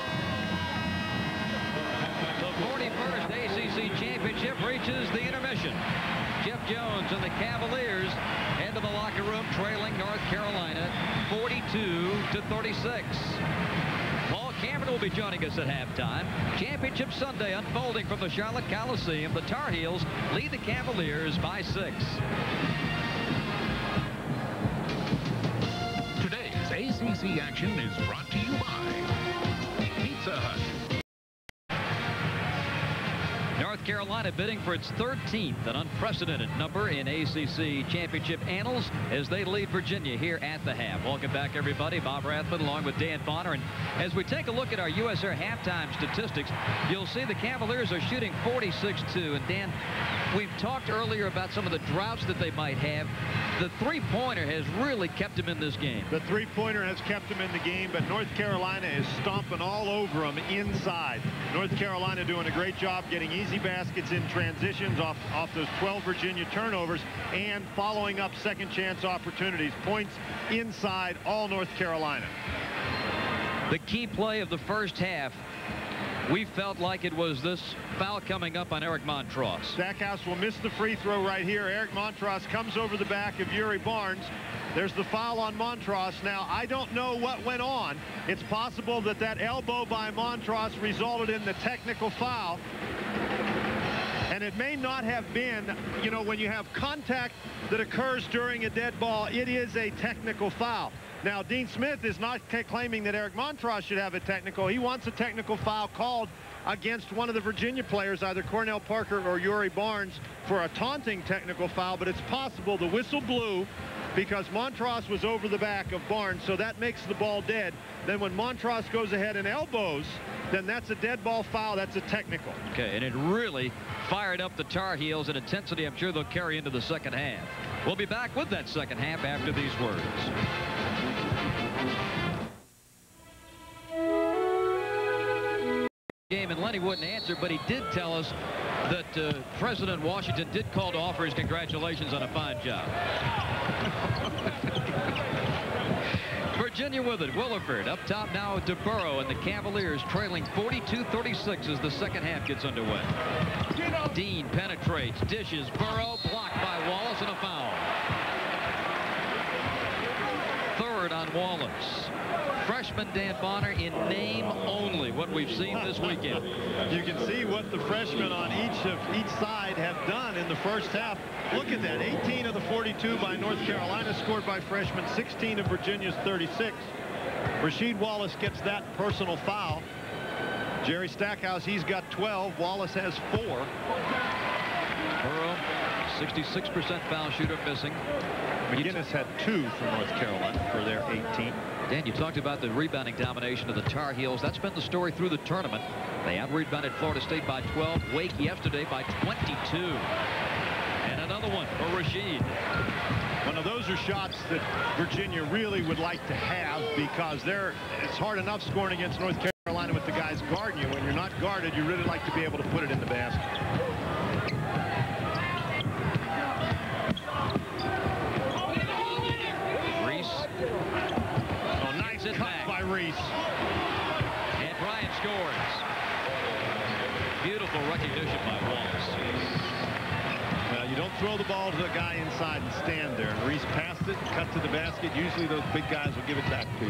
The 41st ACC championship reaches the intermission. Jeff Jones and the Cavaliers head to the locker room trailing North Carolina 42-36. Cameron will be joining us at halftime. Championship Sunday unfolding from the Charlotte Coliseum. The Tar Heels lead the Cavaliers by 6. Today's ACC action is brought to you by Pizza Hut. North Carolina bidding for its 13th, an unprecedented number in ACC championship annals as they lead Virginia here at the half. Welcome back, everybody. Bob Rathman along with Dan Bonner. And as we take a look at our US Air halftime statistics, you'll see the Cavaliers are shooting 46-2. And Dan, we've talked earlier about some of the droughts that they might have. The three-pointer has really kept them in this game. The three-pointer has kept them in the game, but North Carolina is stomping all over them inside. North Carolina doing a great job getting easy baskets in transitions off those 12 Virginia turnovers and following up second chance opportunities. Points inside, all North Carolina. The key play of the first half, we felt like it was this foul coming up on Eric Montross. Stackhouse will miss the free throw right here. Eric Montross comes over the back of Uri Barnes. There's the foul on Montross. Now, I don't know what went on. It's possible that that elbow by Montross resulted in the technical foul. And it may not have been, you know, when you have contact that occurs during a dead ball, it is a technical foul. Now, Deane Smith is not claiming that Eric Montross should have a technical. He wants a technical foul called against one of the Virginia players, either Cornell Parker or Uri Barnes, for a taunting technical foul. But it's possible the whistle blew because Montross was over the back of Barnes, so that makes the ball dead. Then when Montross goes ahead and elbows, then that's a dead ball foul. That's a technical. Okay, and it really fired up the Tar Heels in intensity. I'm sure they'll carry into the second half. We'll be back with that second half after these words. Game, and Lenny wouldn't answer, but he did tell us that President Washington did call to offer his congratulations on a fine job. Virginia with it. Williford up top now to Burrough, and the Cavaliers trailing 42-36 as the second half gets underway. Deane penetrates, dishes, Burrough blocked by Wallace, and a foul. Third on Wallace. Freshman Dan Bonner in name only, what we've seen this weekend. You can see what the freshmen on each side have done in the first half. Look at that, 18 of the 42 by North Carolina scored by freshmen, 16 of Virginia's 36. Rasheed Wallace gets that personal foul. Jerry Stackhouse, he's got 12. Wallace has 4. Burrough, 66% foul shooter missing. McGinnis had 2 for North Carolina for their 18. Dan, you talked about the rebounding domination of the Tar Heels. That's been the story through the tournament. They out-rebounded Florida State by 12. Wake yesterday by 22. And another one for Rasheed. Well, now those are shots that Virginia really would like to have because it's hard enough scoring against North Carolina with the guys guarding you. When you're not guarded, you really like to be able to put it in the basket. By Reese. And Bryant scores. Beautiful recognition by Wallace. Well, you don't throw the ball to the guy inside and stand there. And Reese passed it, cut to the basket. Usually those big guys will give it back to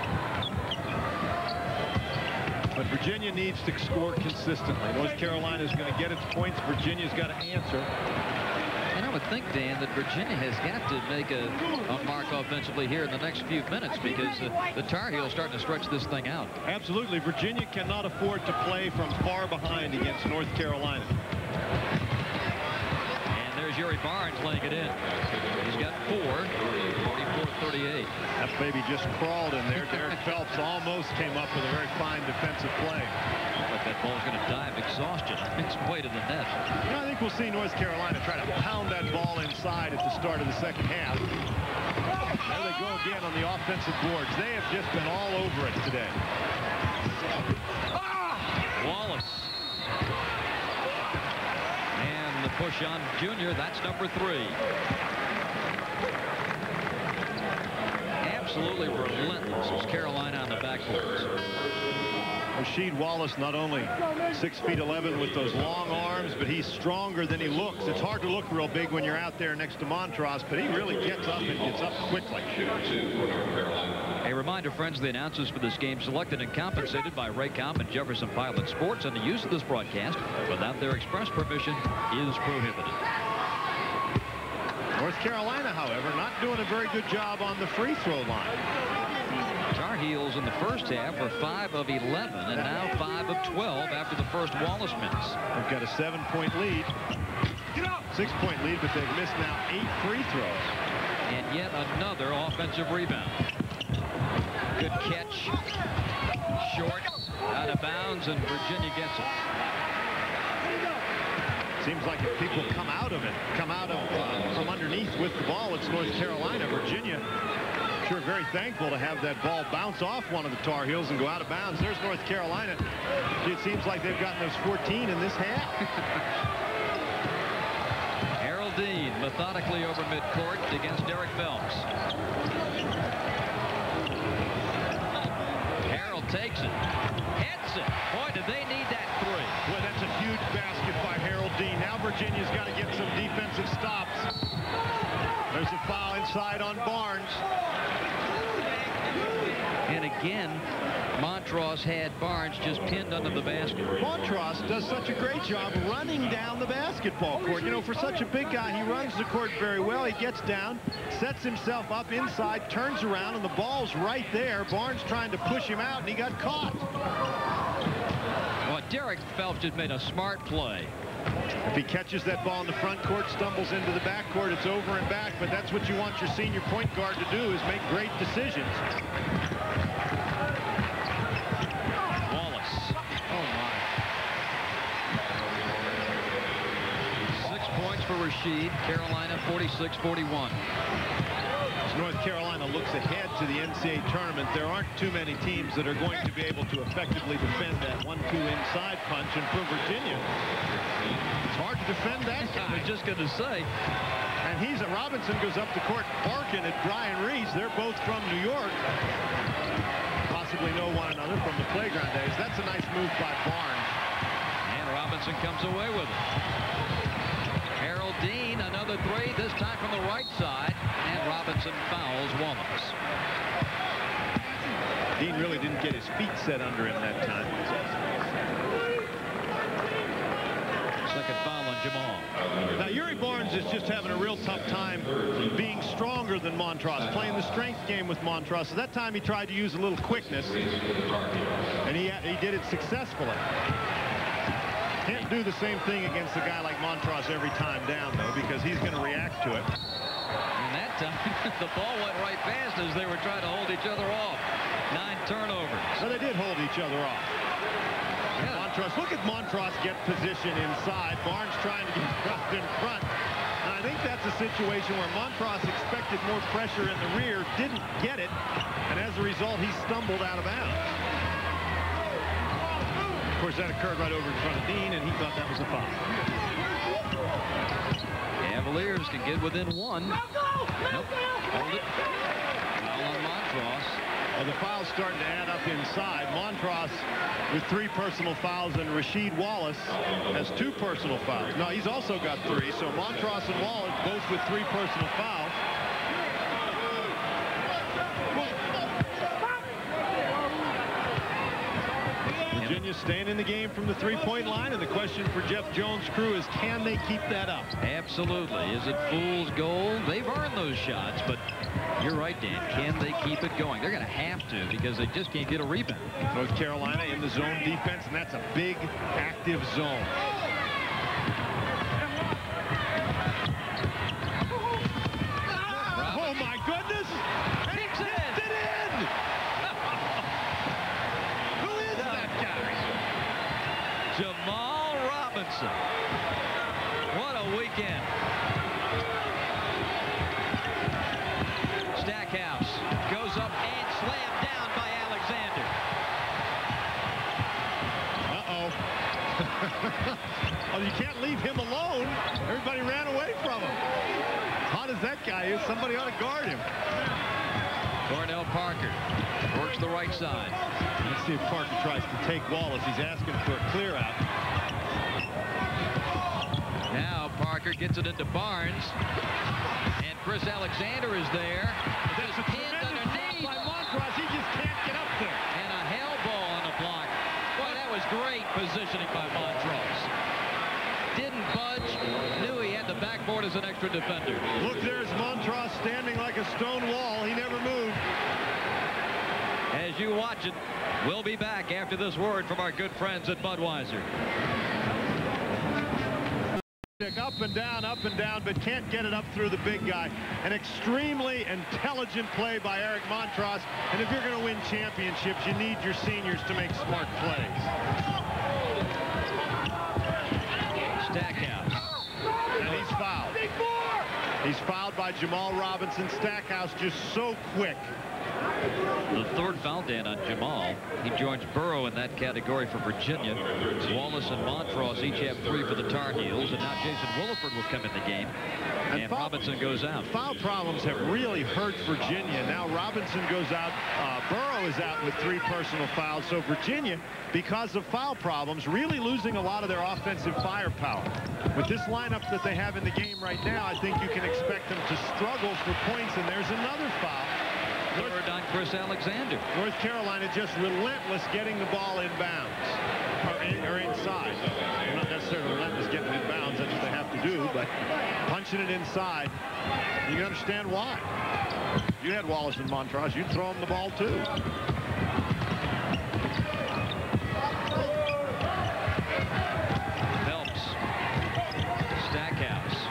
you. But Virginia needs to score consistently. North Carolina is going to get its points. Virginia's got to answer. And I would think, Dan, that Virginia has got to make a mark offensively here in the next few minutes, because the Tar Heels starting to stretch this thing out. Absolutely. Virginia cannot afford to play from far behind against North Carolina. And there's Yuri Barnes laying it in. He's got 4, 44-38. That baby just crawled in there. Derek Phelps almost came up with a very fine defensive play. But that ball's going to dive exhaustion. It's way to the net. You know, I think we'll see North Carolina try to pound that ball inside at the start of the second half. There they go again on the offensive boards. They have just been all over it today. Wallace. And the push on Junior. That's number 3. Absolutely relentless is Carolina on the backboards. Rasheed Wallace, not only 6'11" with those long arms, but he's stronger than he looks. It's hard to look real big when you're out there next to Montross, but he really gets up and gets up quickly. A reminder, friends, the announcers for this game selected and compensated by Raycom and Jefferson Pilot Sports, and the use of this broadcast without their express permission is prohibited. North Carolina, however, not doing a very good job on the free throw line. Tar Heels in the first half were 5 of 11 and now 5 of 12 after the first Wallace miss. They've got a 7-point lead. 6-point lead, but they've missed now 8 free throws. And yet another offensive rebound. Good catch. Short. Out of bounds, and Virginia gets it. Seems like if people come out of from underneath with the ball, it's North Carolina. Virginia, sure very thankful to have that ball bounce off one of the Tar Heels and go out of bounds. There's North Carolina. It seems like they've gotten those 14 in this half. Harold Deane methodically over midcourt against Derek Phelps. Harold takes it. Hits it. Boy, did they need that 3. Well, that's a huge basket by Harold Deane. Now Virginia's got to get some defensive stops. There's a foul inside on Barnes. And again, Montross had Barnes just pinned under the basket. Montross does such a great job running down the basketball court. You know, for such a big guy, he runs the court very well. He gets down, sets himself up inside, turns around, and the ball's right there. Barnes trying to push him out, and he got caught. Well, Derek Phelps just made a smart play. If he catches that ball in the front court, stumbles into the back court, it's over and back. But that's what you want your senior point guard to do, is make great decisions. Wallace. Oh, my. 6 points for Rasheed. Carolina 46-41. As North Carolina looks ahead to the NCAA tournament, there aren't too many teams that are going to be able to effectively defend that 1-2 inside punch. And for Virginia, it's hard to defend that guy. I was just going to say. And Robinson goes up the court barking at Brian Reese. They're both from New York. Possibly know one another from the playground days. That's a nice move by Barnes. And Robinson comes away with it. Harold Deane, another 3, this time from the right side. And Robinson fouls Wallace. Deane really didn't get his feet set under him that time. Second foul on Jamal. Now, Yuri Barnes is just having a real tough time being stronger than Montross, playing the strength game with Montross. So that time he tried to use a little quickness, and he did it successfully. Can't do the same thing against a guy like Montross every time down, though, because he's going to react to it. And that time, the ball went right past as they were trying to hold each other off. 9 turnovers. So they did hold each other off. Yeah. Montross, look at Montross get position inside. Barnes trying to get dropped in front. And I think that's a situation where Montross expected more pressure in the rear, didn't get it, and as a result, he stumbled out of bounds. Of course, that occurred right over in front of Deane, and he thought that was a foul. Cavaliers can get within 1. Nope. Hold it. Foul on Montross. Well, the foul's starting to add up inside. Montross with 3 personal fouls, and Rasheed Wallace has 2 personal fouls. No, he's also got 3, so Montross and Wallace both with 3 personal fouls. Virginia staying in the game from the three-point line, and the question for Jeff Jones' crew is, can they keep that up? Absolutely. Is it fool's gold? They've earned those shots, but you're right, Dan. Can they keep it going? They're going to have to, because they just can't get a rebound. North Carolina in the zone defense, and that's a big, active zone. Oh, my goodness! And he tipped it in! Who is that guy? Jamal Robinson. What a weekend. Stackhouse goes up and slammed down by Alexander. Oh, you can't leave him alone. Everybody ran away from him. Hot as that guy is, somebody ought to guard him. Cornell Parker works the right side. Let's see if Parker tries to take Wallace. He's asking for a clear out. Now Parker gets it into Barnes. And Chris Alexander is there. That's a tremendous block by Montross. He just can't get up there. And a hell ball on the block. Boy, that was great positioning by Montross. Didn't budge. Knew he had the backboard as an extra defender. Look, there's Montross standing like a stone wall. He never moved. As you watch it, we'll be back after this word from our good friends at Budweiser. Up and down, but can't get it up through the big guy. An extremely intelligent play by Eric Montross. And if you're going to win championships, you need your seniors to make smart plays. Stackhouse. And he's fouled. He's fouled by Jamal Robinson. Stackhouse just so quick. The third foul, Dan, on Jamal. He joins Burrough in that category for Virginia. Wallace and Montross each have 3 for the Tar Heels, and now Jason Williford will come in the game. And Robinson goes out. Foul problems have really hurt Virginia. Now Robinson goes out. Burrough is out with 3 personal fouls. So Virginia, because of foul problems, really losing a lot of their offensive firepower. With this lineup that they have in the game right now, I think you can expect them to struggle for points, and there's another foul. Third on Chris Alexander. North Carolina just relentless getting the ball inbounds. Or inside. They're not necessarily relentless getting it inbounds. That's what they have to do. But punching it inside, you can understand why. If you had Wallace and Montross, you'd throw them the ball too. Phelps. Stackhouse.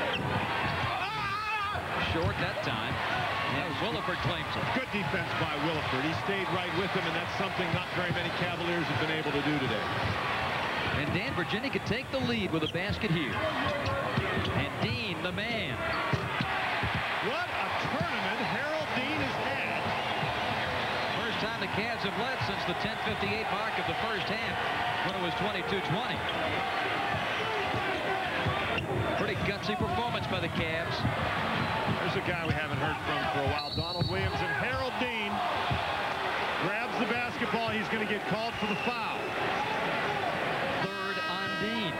Short that time. And Williford claims it. Good defense by Williford. He stayed right with him, and that's something not very many Cavaliers have been able to do today. And Dan, Virginia could take the lead with a basket here. And Deane, the man. What a tournament Harold Deane has had. First time the Cavs have led since the 10:58 mark of the first half, when it was 22-20. Pretty gutsy performance by the Cavs. There's a guy we haven't heard from for a while, Donald Williams, and Harold Deane grabs the basketball. He's going to get called for the foul. Third on Deane.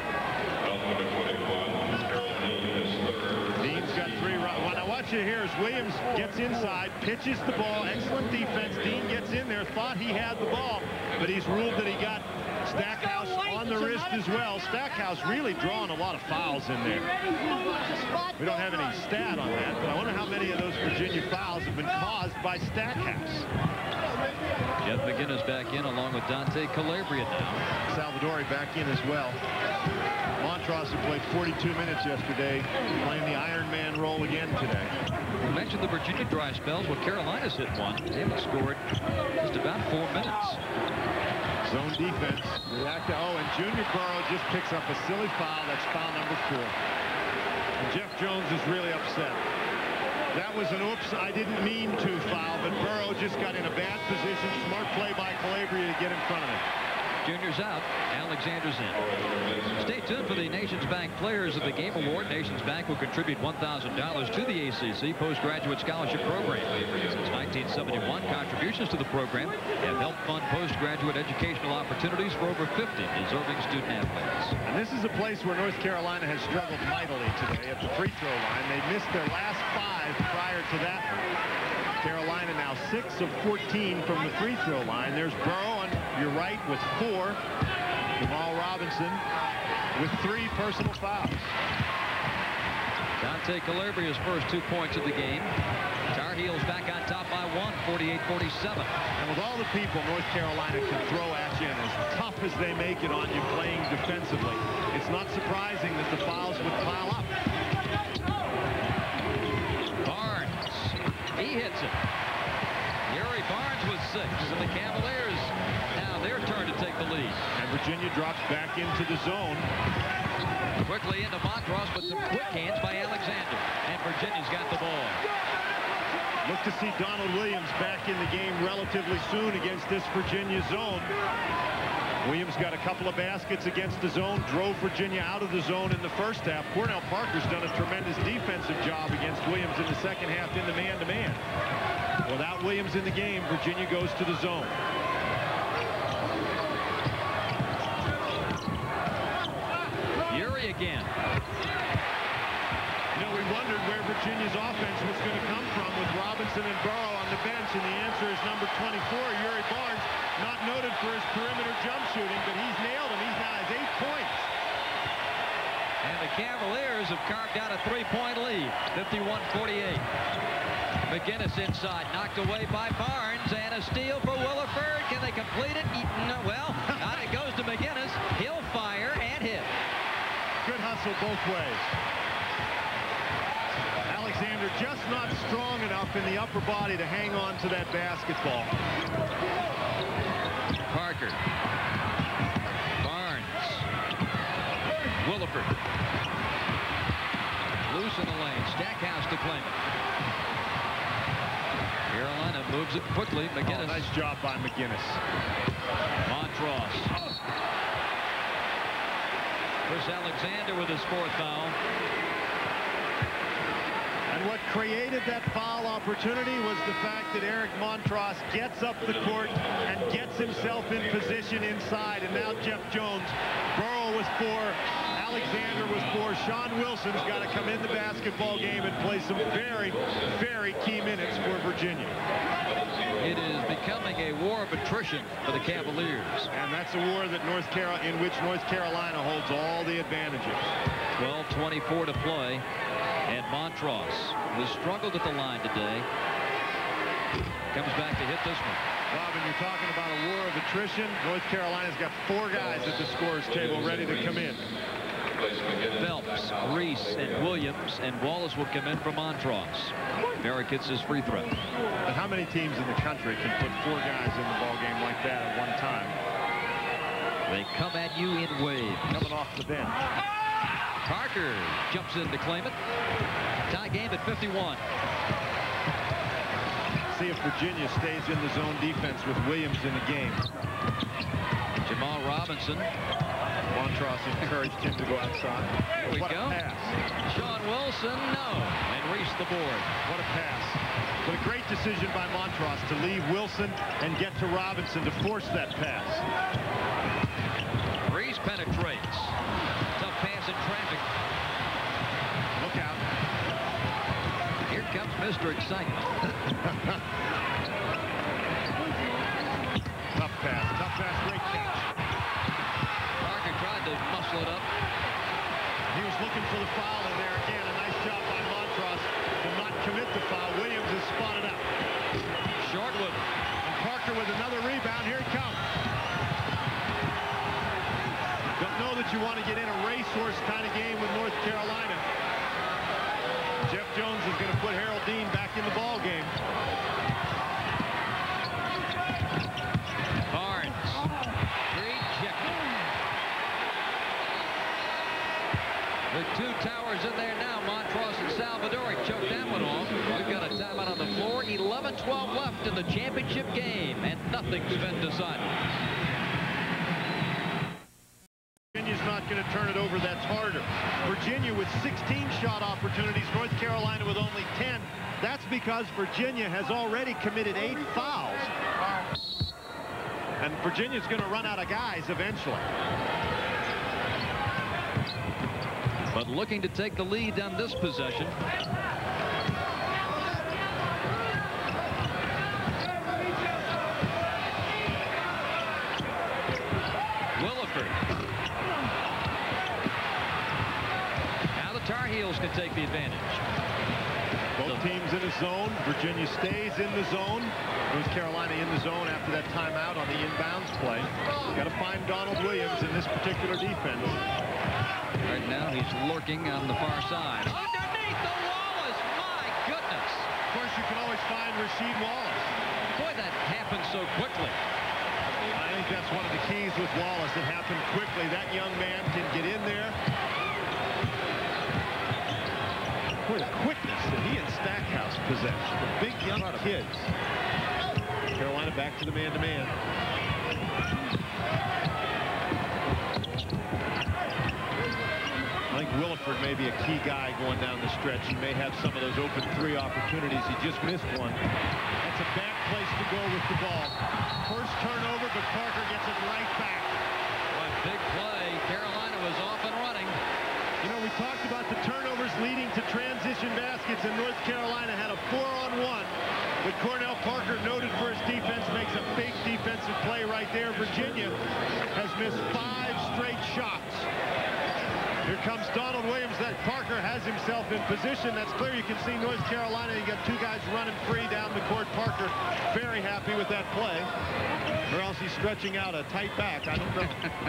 Deane's got 3 right. What I want you to hear is Williams gets inside, pitches the ball, excellent defense. Deane gets in there, thought he had the ball, but he's ruled that he got Stackhouse on the wrist as well. Stackhouse really drawing a lot of fouls in there. We don't have any stat on that, but I wonder how many of those Virginia fouls have been caused by Stackhouse. Jeff McGinnis back in along with Dante Calabria now. Salvadori back in as well. Montross who played 42 minutes yesterday, playing the Iron Man role again today. We mentioned the Virginia dry spells. Well, Carolina's hit one. They haven't scored just about 4 minutes. Zone defense. And Junior Burrough just picks up a silly foul. That's foul number 4. And Jeff Jones is really upset. That was an oops, I didn't mean to foul, but Burrough just got in a bad position. Smart play by Calabria to get in front of it. Junior's out. Alexander's in. Stay tuned for the Nations Bank Players of the Game Award. Nations Bank will contribute $1,000 to the ACC Postgraduate Scholarship Program. Since 1971, contributions to the program have helped fund postgraduate educational opportunities for over 50 deserving student athletes. And this is a place where North Carolina has struggled mightily today at the free throw line. They missed their last 5 prior to that one. Carolina now 6 of 14 from the free throw line. There's Burrough, and You're right, with 4. Jamal Robinson with 3 personal fouls. Dante Calabria's first 2 points of the game. Tar Heels back on top by 1, 48-47. And with all the people North Carolina can throw at you, and as tough as they make it on you playing defensively, it's not surprising that the fouls would pile up. Barnes, he hits it. Yuri Barnes with 6, and the Cavaliers now their turn to take the lead. And Virginia drops back into the zone. Quickly into Montross, but some quick hands by Alexander. And Virginia's got the ball. Look to see Donald Williams back in the game relatively soon against this Virginia zone. Williams got a couple of baskets against the zone, drove Virginia out of the zone in the first half. Cornell Parker's done a tremendous defensive job against Williams in the second half in the man-to-man. Without Williams in the game, Virginia goes to the zone. Yuri again. You know, we wondered where Virginia's offense was going to come from with Robinson and Burrough on the bench, and the answer is number 24, Yuri Barnes, not noted for his perimeter jump shooting, but he's nailed him. He now has 8 points. And the Cavaliers have carved out a 3-point lead, 51-48. McGinnis inside, knocked away by Barnes, and a steal for Williford. Can they complete it? No, well, it goes to McGinnis. He'll fire and hit. Good hustle both ways. Alexander just not strong enough in the upper body to hang on to that basketball. Parker. Barnes. Williford. Loose in the lane. Stackhouse to claim it. Carolina moves it quickly. McGinnis. Nice job by McGinnis. Montross. Chris Alexander with his 4th foul. And what created that foul opportunity was the fact that Eric Montross gets up the court and gets himself in position inside. And now Jeff Jones. Burrough was 4. Alexander was 4. Sean Wilson's got to come in the basketball game and play some very, very key minutes for Virginia. It is becoming a war of attrition for the Cavaliers. And that's a war that in which North Carolina holds all the advantages. 12:24 to play. And Montross, who struggled at the line today, comes back to hit this one. Robin, you're talking about a war of attrition. North Carolina's got 4 guys at the scorer's table ready to come in. Phelps, Reese, and Williams, and Wallace will come in for Montross. Merrick hits his free throw. But how many teams in the country can put 4 guys in the ballgame like that at one time? They come at you in waves. Coming off the bench. Parker jumps in to claim it. Tie game at 51. See if Virginia stays in the zone defense with Williams in the game. Jamal Robinson. Montross encouraged him to go outside. There we what go. A pass. Sean Wilson, no. And Reese the board. What a pass. But a great decision by Montross to leave Wilson and get to Robinson to force that pass. Reese penetrates. Tough pass in traffic. Look out. Here comes Mr. Excitement. Tough pass, great catch. Parker tried to muscle it up. He was looking for the foul in there again. A nice job by Montross to not commit the foul. Williams is spotted out. Shortwood. And Parker with another rebound. Here it comes. Don't know that you want to get in a racehorse kind of game with North Carolina. Jeff Jones is going to put Harold Deane back in the ball game. Barnes. Rejected. The 2 towers in there now. Montross and Salvador choked that one off. We've got a timeout on the floor. 11-12 left in the championship game, and nothing's been decided. Virginia's not going to turn it over. That's harder. Virginia with 16 shot opportunities. North Carolina with only 10. That's because Virginia has already committed 8 fouls. And Virginia's going to run out of guys eventually. But looking to take the lead on this possession. to take the advantage. Both teams in the zone. Virginia stays in the zone. North Carolina in the zone after that timeout on the inbounds play. Got to find Donald Williams in this particular defense. Right now he's lurking on the far side. Underneath the Wallace. My goodness. Of course, you can always find Rasheed Wallace. Boy, that happened so quickly. I think that's one of the keys with Wallace. It happened quickly. That young man can get in there. Boy, the quickness that he and Stackhouse possess. The big young kids. Carolina back to the man-to-man. I think Williford may be a key guy going down the stretch. He may have some of those open three opportunities. He just missed one. That's a bad place to go with the ball. First turnover, but Parker gets it right back. What big play. Carolina was off and running. You know, we talked about the turnovers leading to transition baskets, and North Carolina had a 4-on-1. But Cornell Parker, noted for his defense, makes a big defensive play right there. Virginia has missed 5 straight shots. Here comes Donald Williams. That Parker has himself in position. That's clear. You can see North Carolina. You got 2 guys running free down the court. Parker very happy with that play. Or else he's stretching out a tight back. I don't know.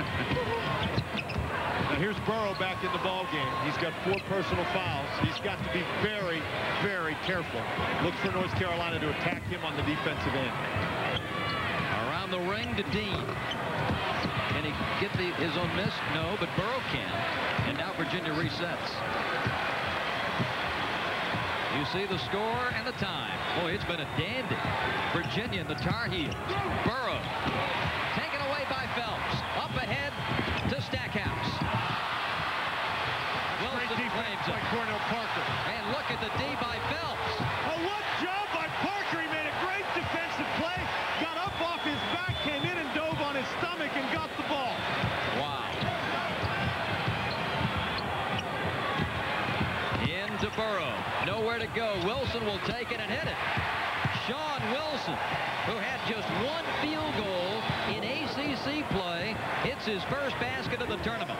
Now here's Burrough back in the ball game. He's got 4 personal fouls. He's got to be very, very careful. Look for North Carolina to attack him on the defensive end. Around the ring to Deane. Can he get his own miss? No, but Burrough can. And now Virginia resets. You see the score and the time. Boy, it's been a dandy. Virginia and the Tar Heels. Burrough taken away by Phelps. Up ahead to Stackhouse. Wilson claims it. Cornell Parker. And look at the D by Phelps. Oh, what job by Parker. He made a great defensive play. Got up off his back, came in and dove on his stomach and got the ball. Wow. Into Burrough. Nowhere to go. Wilson will take it and hit it. Sean Wilson, who had just 1 field goal in ACC play, hits his first basket of the tournament.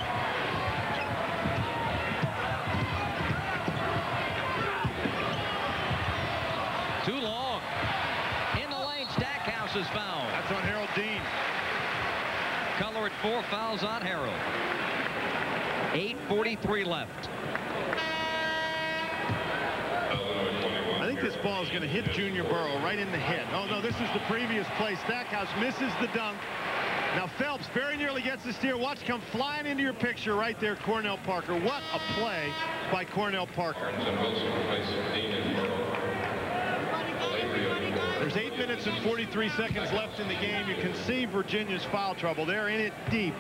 Too long. In the lane, Stackhouse is fouled. That's on Harold Deane. Color at 4, fouls on Harold. 8:43 left. I think this ball is going to hit Junior Burrough right in the head. Oh, no, this is the previous play. Stackhouse misses the dunk. Now Phelps very nearly gets the steal. Watch come flying into your picture right there, Cornell Parker. What a play by Cornell Parker. There's 8 minutes and 43 seconds left in the game. You can see Virginia's foul trouble. They're in it deep.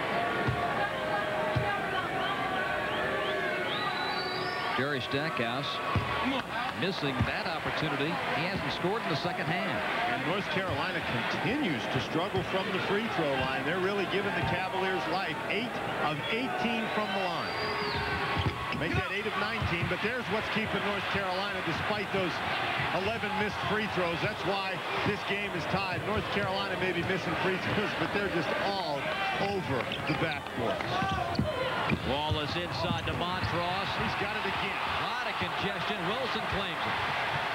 Jerry Stackhouse missing that opportunity. He hasn't scored in the second half. And North Carolina continues to struggle from the free throw line. They're really giving the Cavaliers life. 8 of 18 from the line. Make that 8 of 19, but there's what's keeping North Carolina despite those 11 missed free throws. That's why this game is tied. North Carolina may be missing free throws, but they're just all over the backboard. Wallace inside to Montross. He's got it again. A lot of congestion. Wilson claims it.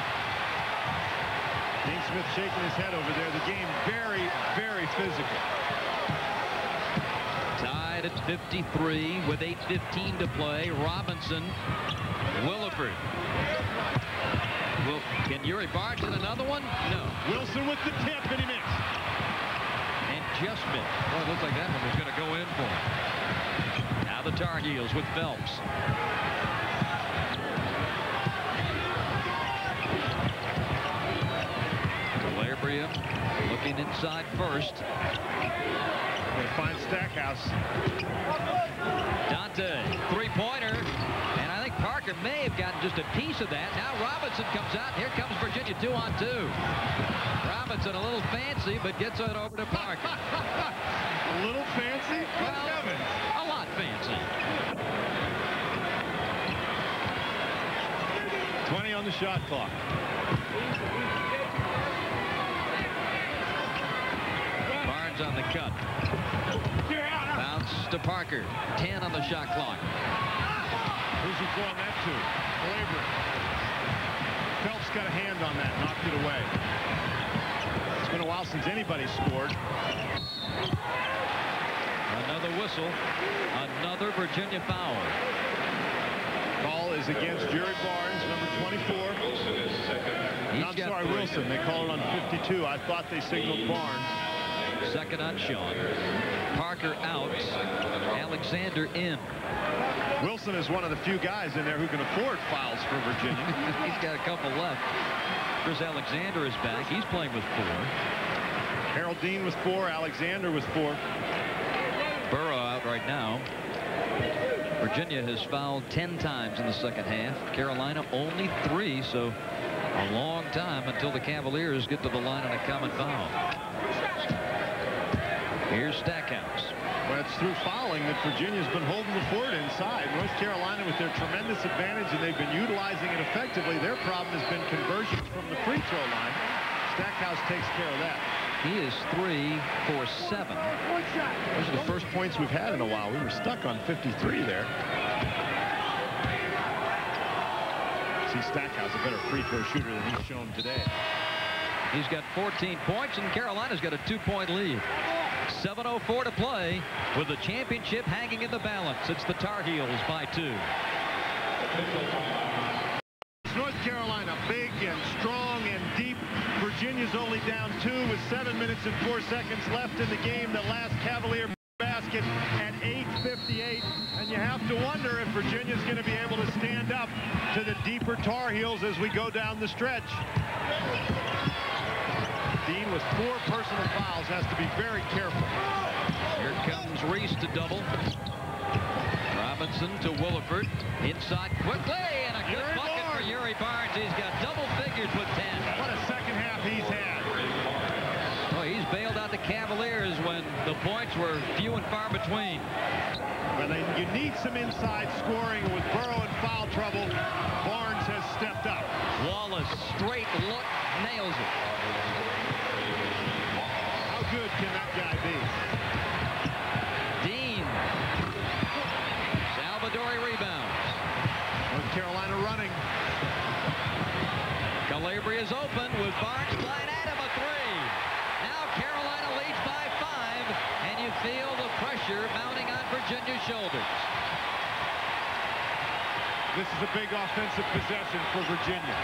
Dean Smith shaking his head over there. The game very, very physical. Tied at 53 with 8:15 to play. Robinson, Williford. Well, can Uri Barnes hit another one? No. Wilson with the tip, and he missed. And just missed. Well, it looks like that one was going to go in for him. Now the Tar Heels with Phelps. Calabria looking inside first. Going to find Stackhouse. Dante, 3-pointer. And I think Parker may have gotten just a piece of that. Now Robinson comes out. Here comes Virginia 2-on-2. Robinson a little fancy, but gets it over to Parker. A little fancy? Well, a lot fancy. 20 on the shot clock. Barnes on the cut. Bounce to Parker. 10 on the shot clock. Who's he throwing that to? Calabre. Phelps got a hand on that, knocked it away. It's been a while since anybody scored. Another whistle. Another Virginia foul. Call is against Jerry Barnes, number 24. I'm sorry, Wilson. They call it on 52. I thought they signaled Barnes. Second on Sean. Parker out. Alexander in. Wilson is one of the few guys in there who can afford fouls for Virginia. He's got a couple left. Chris Alexander is back. He's playing with 4. Harold Deane with 4. Alexander with 4. Burrough out right now. Virginia has fouled 10 times in the second half. Carolina only 3, so a long time until the Cavaliers get to the line on a common foul. Here's Stackhouse. Well, it's through fouling that Virginia's been holding the fort inside. North Carolina, with their tremendous advantage, and they've been utilizing it effectively. Their problem has been conversions from the free throw line. Stackhouse takes care of that. He is 3 for 7. Those are the first points we've had in a while. We were stuck on 53 there. See, Stackhouse a better free throw shooter than he's shown today. He's got 14 points, and Carolina's got a 2-point lead. 7:04 to play with the championship hanging in the balance. It's the Tar Heels by 2. North Carolina big and strong and deep. Virginia's only down 2 with 7 minutes and 4 seconds left in the game. The last Cavalier basket at 8:58, and you have to wonder if Virginia's going to be able to stand up to the deeper Tar Heels as we go down the stretch. Deane with 4 personal fouls has to be very careful. Here comes Reese to double. Robinson to Williford. Inside quickly, and a good bucket for Uri Barnes. He's got double figures with 10. What a second half he's had. Oh, he's bailed out the Cavaliers when the points were few and far between. Well, you need some inside scoring. With Burrough in foul trouble, Barnes has stepped up. Wallace, straight look, nails it. How good can that guy be? Deane. Salvadori rebounds. North Carolina running. Calabre is open with Barnes flying at him, a 3. Now Carolina leads by 5, and you feel the pressure mounting on Virginia's shoulders. This is a big offensive possession for Virginia.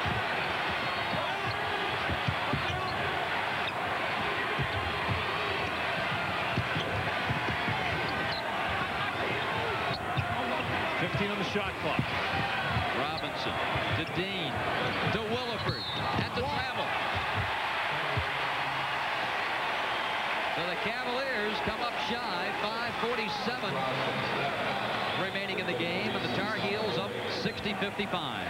On the shot clock. Robinson to Deane to Williford at the travel. So the Cavaliers come up shy. 5:47 remaining in the game, and the Tar Heels up 60-55.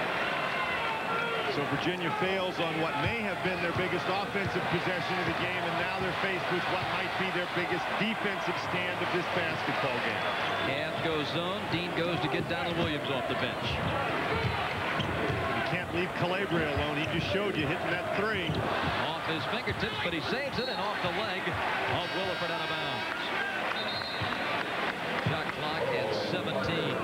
So Virginia fails on what may have been their biggest offensive possession of the game, and now they're faced with what might be their biggest defensive stand of this basketball game. Cavs goes zone. Deane goes to get Donald Williams off the bench. You can't leave Calabre alone. He just showed you hitting that 3. Off his fingertips, but he saves it, and off the leg of Williford out of bounds. Shot clock at 17.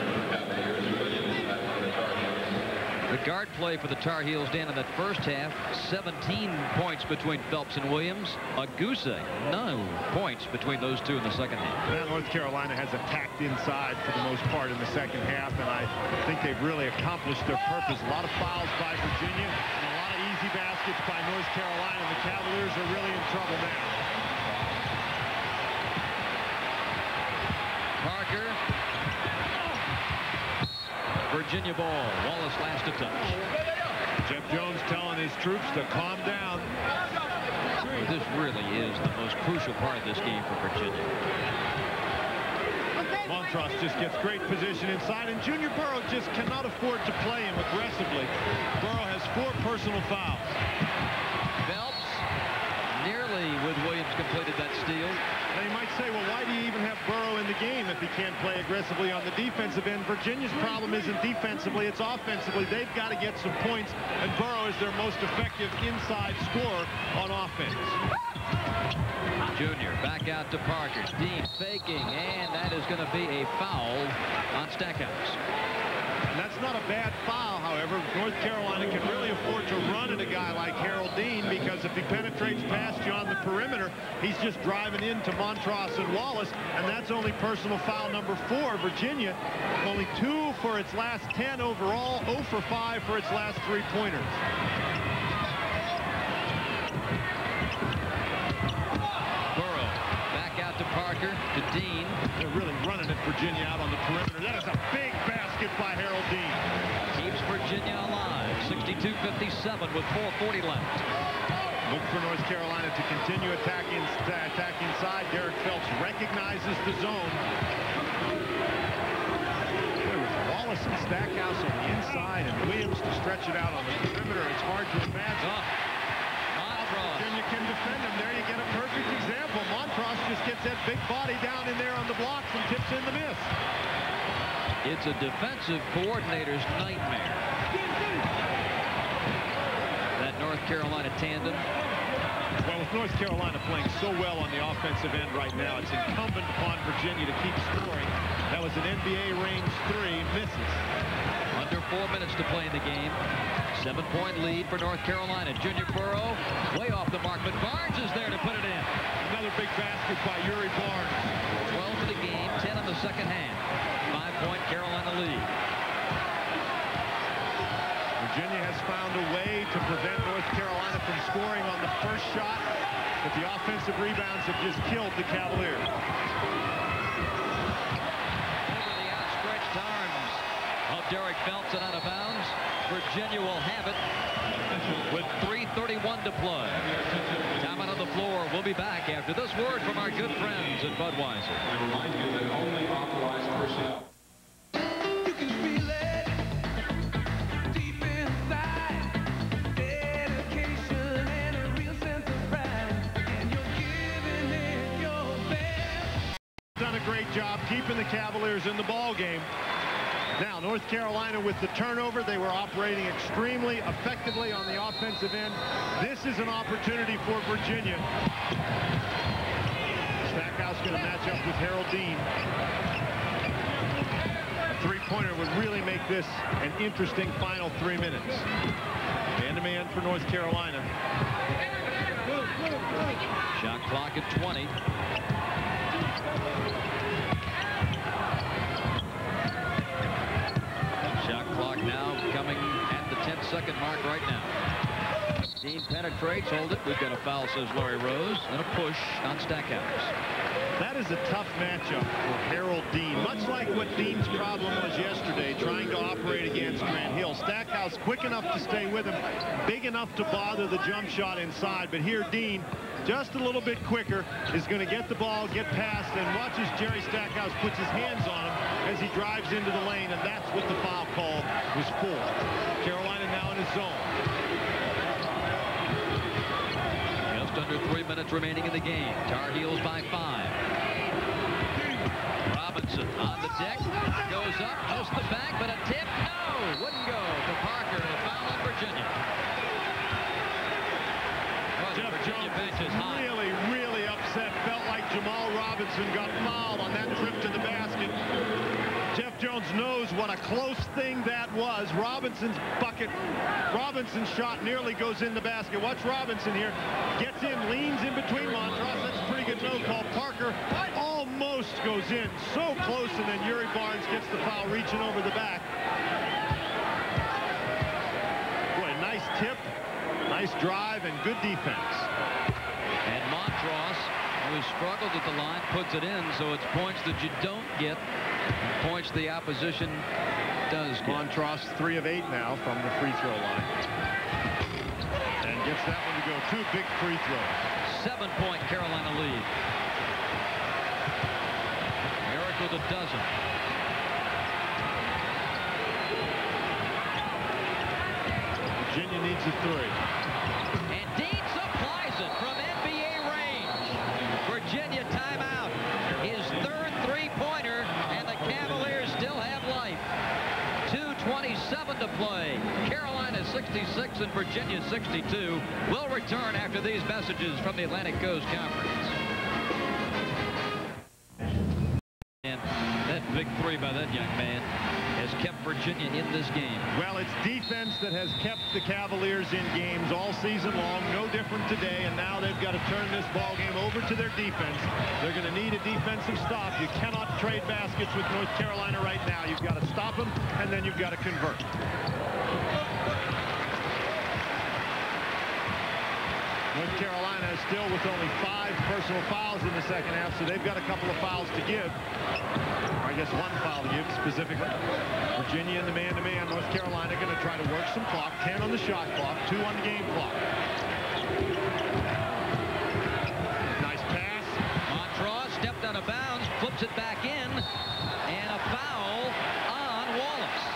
The guard play for the Tar Heels, Dan, in that first half, 17 points between Phelps and Williams. Aguse, no points between those two in the second half. Now North Carolina has attacked inside for the most part in the second half, and I think they've really accomplished their purpose. A lot of fouls by Virginia and a lot of easy baskets by North Carolina. The Cavaliers are really in trouble now. Parker. Virginia ball. Wallace last to touch. Jeff Jones telling his troops to calm down. Well, this really is the most crucial part of this game for Virginia. Montross just gets great position inside, and Junior Burrough just cannot afford to play him aggressively. Burrough has 4 personal fouls. Phelps nearly with Williams completed that steal. Now you might say, well, why do you even have Burrough in the the game if he can't play aggressively on the defensive end. Virginia's problem isn't defensively, it's offensively. They've got to get some points, and Burrough is their most effective inside scorer on offense. Junior back out to Parker. Deane faking, and that is going to be a foul on Stackhouse. And that's not a bad foul, however. North Carolina can really afford to run at a guy like Deane, because if he penetrates past you on the perimeter, he's just driving into Montross and Wallace, and that's only personal foul number 4. Virginia, only 2 for its last 10 overall, 0 for 5 for its last 3-pointers. Burrough back out to Parker, to Deane. They're really running at Virginia out on the perimeter. That is a big basket by Deane. Keeps Virginia alive, 62-57 with 4:40 left. Look for North Carolina to continue attacking inside. Derek Phelps recognizes the zone. There was Wallace and Stackhouse on the inside, and Williams to stretch it out on the perimeter. It's hard to imagine. Virginia can defend him. There you get a perfect example. Montross just gets that big body down in there on the blocks and tips in the miss. It's a defensive coordinator's nightmare. That North Carolina tandem. Well, with North Carolina playing so well on the offensive end right now, it's incumbent upon Virginia to keep scoring. That was an NBA range 3, misses. Under 4 minutes to play in the game. 7-point lead for North Carolina. Junior Burrough way off the mark, but Barnes is there to put it in. Another big basket by Uri Barnes. 12 for the game, 10 in the second half. 5-point Carolina lead. Virginia has found a way to prevent North Carolina from scoring on the first shot, but the offensive rebounds have just killed the Cavaliers. Over the outstretched arms of Derek Phelps and out of bounds. Virginia will have it with 3:31 to play. Time out on the floor. We'll be back after this word from our good friends at Budweiser. I remind you that only authorized personnel. You can feel it deep inside. Dedication and a real sense of pride. And you're giving it your best. Done a great job keeping the Cavaliers in the ball game. Now, North Carolina with the turnover, they were operating extremely effectively on the offensive end. This is an opportunity for Virginia. Stackhouse going to match up with Deane. A 3-pointer would really make this an interesting final 3 minutes. Man-to-man for North Carolina. Shot clock at 20. Shot clock now coming at the 10-second mark right now. Deane penetrates, hold it. We've got a foul, says Larry Rose, and a push on Stackhouse. That is a tough matchup for Deane. Much like what Deane's problem was yesterday, trying to operate against Grant Hill. Stackhouse quick enough to stay with him, big enough to bother the jump shot inside. But here Deane, just a little bit quicker, is going to get the ball, get past, and watches Jerry Stackhouse puts his hands on him as he drives into the lane, and that's what the foul call was for. Carolina now in his zone. Just under 3 minutes remaining in the game. Tar Heels by 5. Robinson on the deck, goes up, just the back, but a tip, no, wouldn't go for Parker, and a foul on Virginia. Jeff Jones is really upset. Felt like Jamal Robinson got fouled on that trip to the basket. Jeff Jones knows what a close thing that was. Robinson's bucket. Robinson's shot nearly goes in the basket. Watch Robinson here. Gets in, leans in between Montross. That's a pretty good no call. Parker almost goes in. So close, and then Uri Barnes gets the foul, reaching over the back. Boy, nice tip, nice drive, and good defense. And Montross, who struggled at the line, puts it in, so it's points that you don't get, points the opposition does get. Montross 3 of 8 now from the free throw line. And gets that one to go. 2 big free throws. 7-point Carolina lead. Merrick with a dozen. Virginia needs a 3. And Deane supplies it from NBA range. Virginia timeout. His third 3-point 66 and Virginia 62. We'll return after these messages from the Atlantic Coast Conference. And that big three by that young man has kept Virginia in this game. Well, it's defense that has kept the Cavaliers in games all season long. No different today, and now they've got to turn this ball game over to their defense. They're going to need a defensive stop. You cannot trade baskets with North Carolina right now. You've got to stop them, and then you've got to convert. North Carolina is still with only 5 personal fouls in the second half, so they've got a couple of fouls to give. Or I guess 1 foul to give specifically. Virginia in the man-to-man. North Carolina going to try to work some clock. 10 on the shot clock, 2 on the game clock. Nice pass. Montross stepped out of bounds, flips it back in, and a foul on Wallace.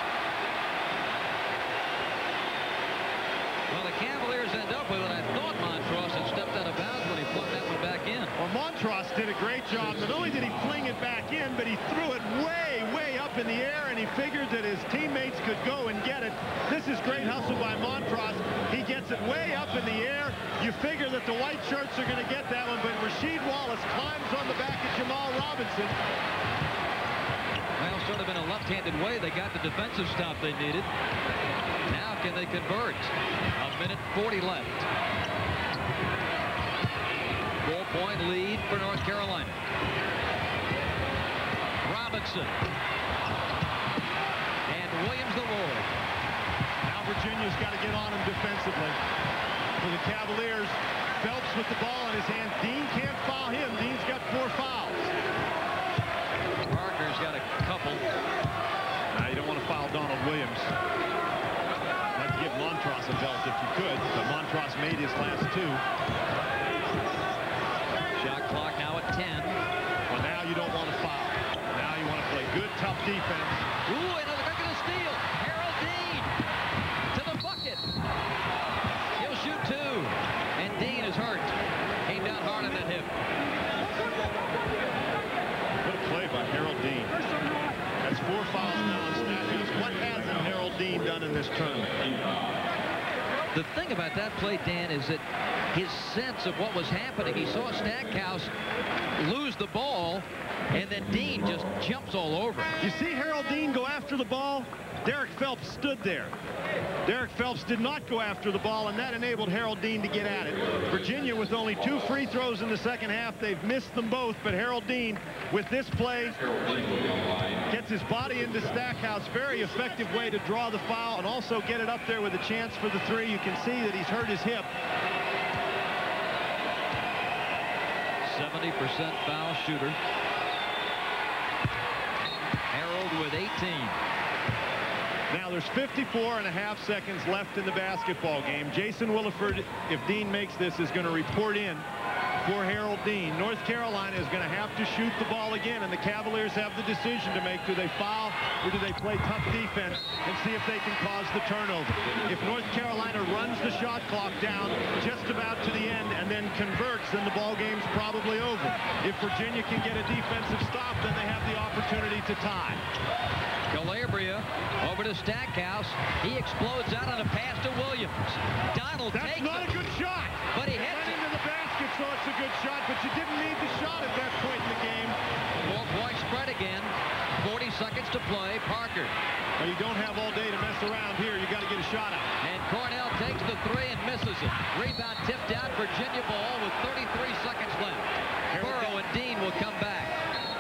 Well, the Cavaliers end up with it. I thought Montross had stepped out of bounds when he flung that one back in. Well, Montross did a great job. Not only did he fling it back in, but he threw it way up in the air, and he figured that his teammates could go and get it. This is great hustle by Montross. He gets it way up in the air. You figure that the white shirts are going to get that one, but Rasheed Wallace climbs on the back of Jamal Robinson. Well, sort of in a left-handed way, they got the defensive stop they needed. Now can they convert? A minute 40 left. 4-point lead for North Carolina. Robinson. And Williams the Lord. Now Virginia's got to get on him defensively. For the Cavaliers, Phelps with the ball in his hand. Deane can't foul him. Deane's got 4 fouls. Parker's got a couple. Now you don't want to foul Donald Williams. Like to give Montross a belt if you could, but Montross made his last 2. Shot clock now at 10. Well, now you don't want to foul. Now you want to play good, tough defense. Ooh, another look at the steal. Harold Deane to the bucket. He'll shoot 2. And Deane is hurt. Came down hard on that hip. What a play by Harold Deane. That's 4 fouls now on Stackhouse. What hasn't Harold Deane done in this tournament? The thing about that play, Dan, is that his sense of what was happening, he saw Stackhouse lose the ball, and then Deane just jumps all over him. You see Harold Deane go after the ball? Derek Phelps stood there. Derek Phelps did not go after the ball, and that enabled Harold Deane to get at it. Virginia with only 2 free throws in the second half. They've missed them both, but Harold Deane, with this play, gets his body into Stackhouse. Very effective way to draw the foul and also get it up there with a chance for the 3. You can see that he's hurt his hip. 70% foul shooter. Harold with 18. Now there's 54.5 seconds left in the basketball game. Jason Williford, if Deane makes this, is going to report in for Harold Deane. North Carolina is going to have to shoot the ball again, and the Cavaliers have the decision to make. Do they foul or do they play tough defense and see if they can cause the turnover? If North Carolina runs the shot clock down just about to the end and then converts, then the ball game's probably over. If Virginia can get a defensive stop, then they have the opportunity to tie. Calabria over to Stackhouse. He explodes out on a pass to Williams. Donald takes it. That's not a good shot. But he hits it into the basket, so it's a good shot, but you didn't need the shot at that point in the game. 4-point spread again. 40 seconds to play. Parker. Well, you don't have all day to mess around here. You got to get a shot out. And Cornell takes the 3 and misses it. Rebound tipped out. Virginia ball with 33 seconds left. Burrough and Deane will come back.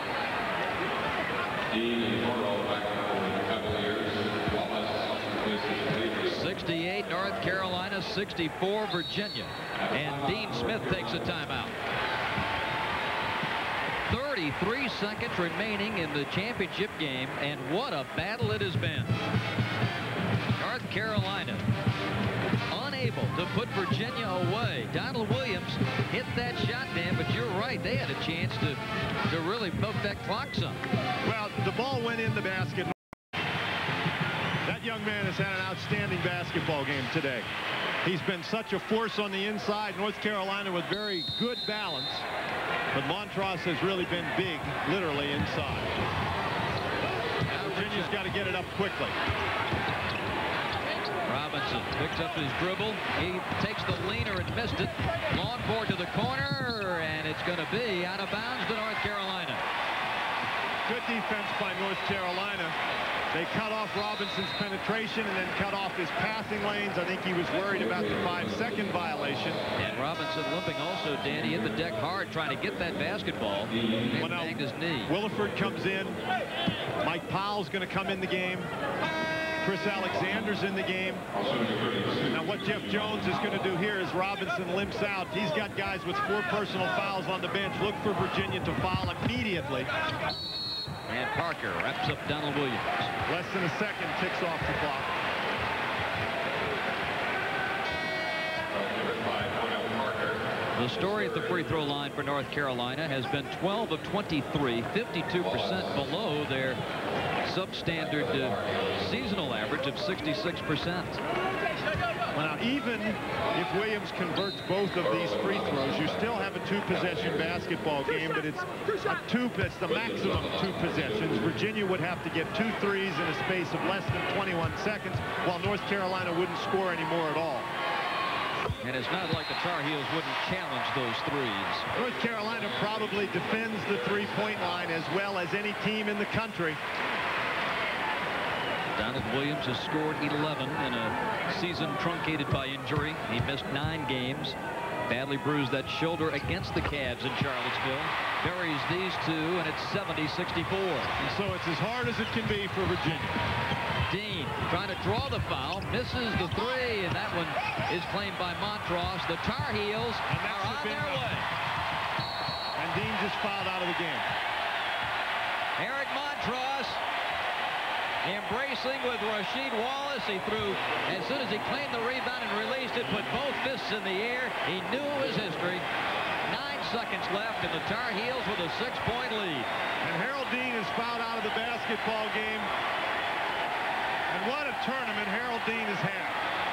Deane and Burrough back for the Cavaliers. Wallace places 68 North Carolina, 64 Virginia. And Dean Smith takes a timeout. 33 seconds remaining in the championship game, and what a battle it has been. North Carolina unable to put Virginia away. Donald Williams hit that shot, Dan, but you're right. They had a chance to really milk that clock some. Well, the ball went in the basket. That young man has had an outstanding basketball game today. He's been such a force on the inside. North Carolina with very good balance. But Montross has really been big, literally, inside. Now Virginia's got to get it up quickly. Robinson picks up his dribble. He takes the leaner and missed it. Long board to the corner, and it's going to be out of bounds to North Carolina. Good defense by North Carolina. They cut off Robinson's penetration and then cut off his passing lanes. I think he was worried about the 5-second violation. And Robinson limping also, Dan. He hit the deck hard trying to get that basketball. He banged his knee. Williford comes in. Mike Powell's going to come in the game. Chris Alexander's in the game. Now what Jeff Jones is going to do here is Robinson limps out. He's got guys with 4 personal fouls on the bench. Look for Virginia to foul immediately. And Parker wraps up Donald Williams. Less than a second ticks off the clock. The story at the free throw line for North Carolina has been 12 of 23, 52% below their substandard seasonal average of 66%. Well, now, even if Williams converts both of these free throws, you still have a 2-possession basketball game, but it's the maximum of 2 possessions. Virginia would have to get 2 threes in a space of less than 21 seconds, while North Carolina wouldn't score any more at all. And it's not like the Tar Heels wouldn't challenge those threes. North Carolina probably defends the 3-point line as well as any team in the country. Donald Williams has scored 11 in a season truncated by injury. He missed 9 games. Badly bruised that shoulder against the Cavs in Charlottesville. Buries these 2, and it's 70-64. And so it's as hard as it can be for Virginia. Deane trying to draw the foul, misses the 3, and that one is claimed by Montross. The Tar Heels are on their way. And Deane just fouled out of the game. Eric Montross embracing with Rasheed Wallace. He threw, as soon as he claimed the rebound and released it, put both fists in the air. He knew it was history. 9 seconds left, and the Tar Heels with a 6-point lead. And Harold Deane is fouled out of the basketball game. And what a tournament Harold Deane has had.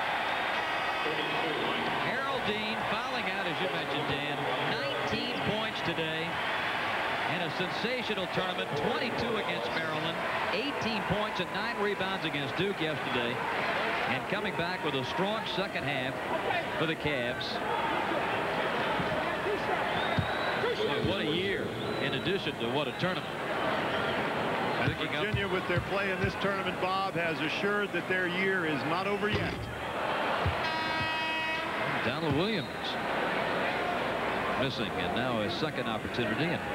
Harold Deane fouling out, as you mentioned, Dan. 19 points today. In a sensational tournament, 22 against Maryland, 18 points and 9 rebounds against Duke yesterday, and coming back with a strong second half for the Cavs. Boy, what a year, in addition to what a tournament. And Virginia, with their play in this tournament, Bob, has assured that their year is not over yet. Donald Williams missing, and now a second opportunity. And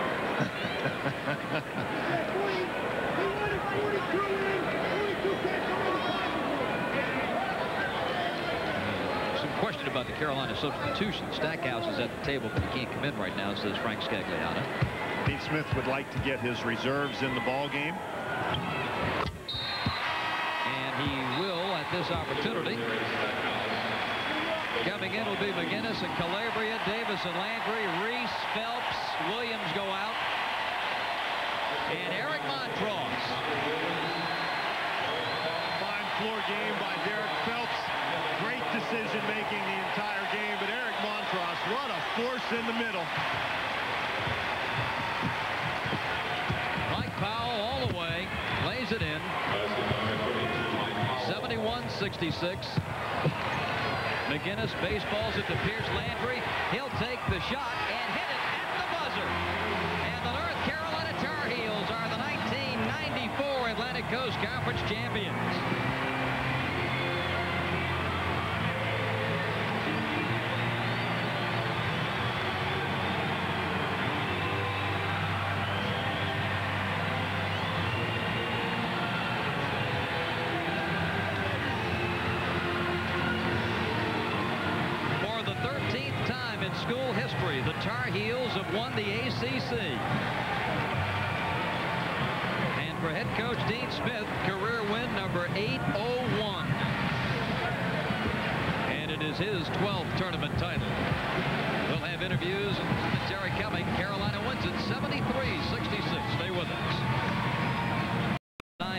some question about the Carolina substitution. Stackhouse is at the table, but he can't come in right now, says Frank Scagliano. Dean Smith would like to get his reserves in the ball game. And he will at this opportunity. Coming in will be McGinnis and Calabria, Davis and Landry, Reese, Phelps, Williams go out. And Eric Montross. Fine floor game by Derek Phelps. Great decision making the entire game, but Eric Montross, what a force in the middle. Mike Powell all the way, lays it in. 71-66. McGinnis baseballs it to Pierce Landry. He'll take the shot and hit it at the buzzer. And the North Carolina Tar Heels are the 1994 Atlantic Coast Conference champions. School history, the Tar Heels have won the ACC. And for head coach Deane Smith, career win number 801. And it is his 12th tournament title. We'll have interviews and commentary coming. Carolina wins it 73-66. Stay with us. 9-4,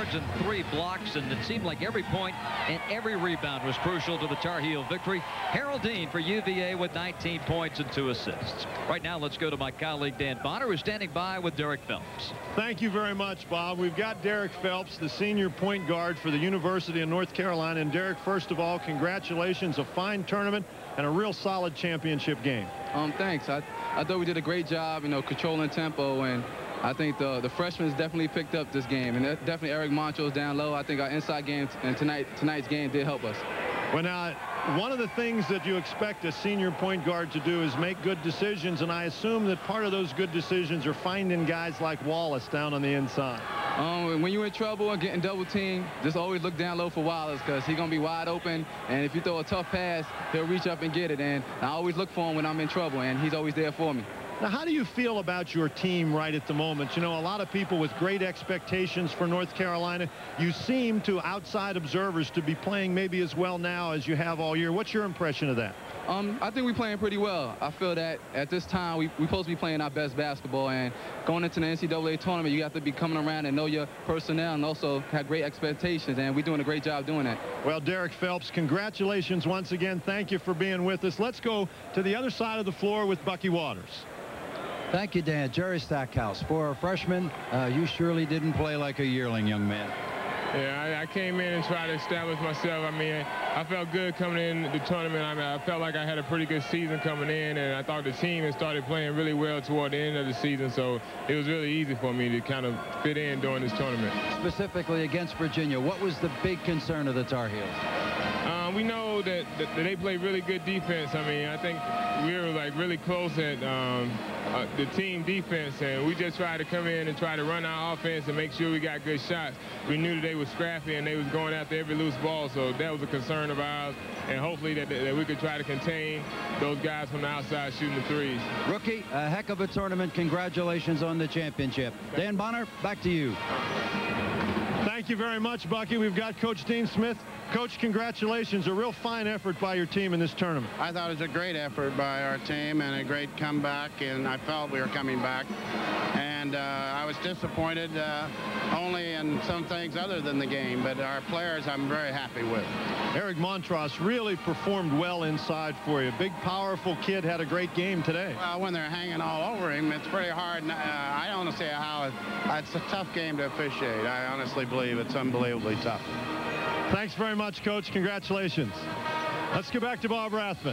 yards and 3 blocks, and it seemed like every point and every rebound was crucial to the Tar Heel victory. Harold Deane for UVA with 19 points and 2 assists. Right now, let's go to my colleague Dan Bonner, who's standing by with Derek Phelps. Thank you very much, Bob. We've got Derek Phelps, the senior point guard for the University of North Carolina. And Derek, first of all, congratulations. A fine tournament and a real solid championship game. Thanks. I thought we did a great job, controlling tempo, and I think the freshmen definitely picked up this game, and definitely Eric Montro's down low. I think our inside game and tonight's game did help us. Well, now, one of the things that you expect a senior point guard to do is make good decisions, and I assume that part of those good decisions are finding guys like Wallace down on the inside. When you're in trouble and getting double teamed, just always look down low for Wallace, because he's going to be wide open, and if you throw a tough pass, he'll reach up and get it, and I always look for him when I'm in trouble, and he's always there for me. Now, how do you feel about your team right at the moment? You know, a lot of people with great expectations for North Carolina. You seem to outside observers to be playing maybe as well now as you have all year. What's your impression of that? I think we're playing pretty well. I feel that at this time we're supposed to be playing our best basketball, and going into the NCAA tournament, you have to be coming around and know your personnel and also have great expectations, and we're doing a great job doing that. Well, Derek Phelps, congratulations once again. Thank you for being with us. Let's go to the other side of the floor with Bucky Waters. Thank you, Dan. Jerry Stackhouse. For a freshman, you surely didn't play like a yearling, young man. Yeah, I came in and tried to establish myself. I mean, I felt good coming in the tournament. I mean, I felt like I had a pretty good season coming in, and I thought the team had started playing really well toward the end of the season, so it was really easy for me to kind of fit in during this tournament. Specifically against Virginia, what was the big concern of the Tar Heels? We know that they play really good defense. I mean, I think we were like really close at the team defense, and we just tried to come in and try to run our offense and make sure we got good shots. We knew that they were scrappy and they was going after every loose ball, so that was a concern of ours, and hopefully that we could try to contain those guys from the outside shooting the threes. Rookie, a heck of a tournament. Congratulations on the championship. Dan Bonner, back to you. Thank you very much, Bucky. We've got Coach Deane Smith. Coach, congratulations. A real fine effort by your team in this tournament. I thought it was a great effort by our team and a great comeback, and I felt we were coming back. And I was disappointed only in some things other than the game, but our players I'm very happy with. Eric Montross really performed well inside for you. Big, powerful kid, had a great game today. Well, when they're hanging all over him, it's pretty hard. I don't see how it's a tough game to officiate. I honestly believe it's unbelievably tough. Thanks very much, Coach. Congratulations. Let's get back to Bob Rathman.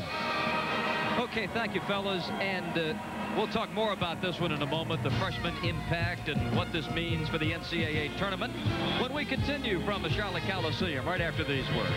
Okay, thank you, fellas. And we'll talk more about this one in a moment, the freshman impact and what this means for the NCAA tournament when we continue from the Charlotte Coliseum right after these words.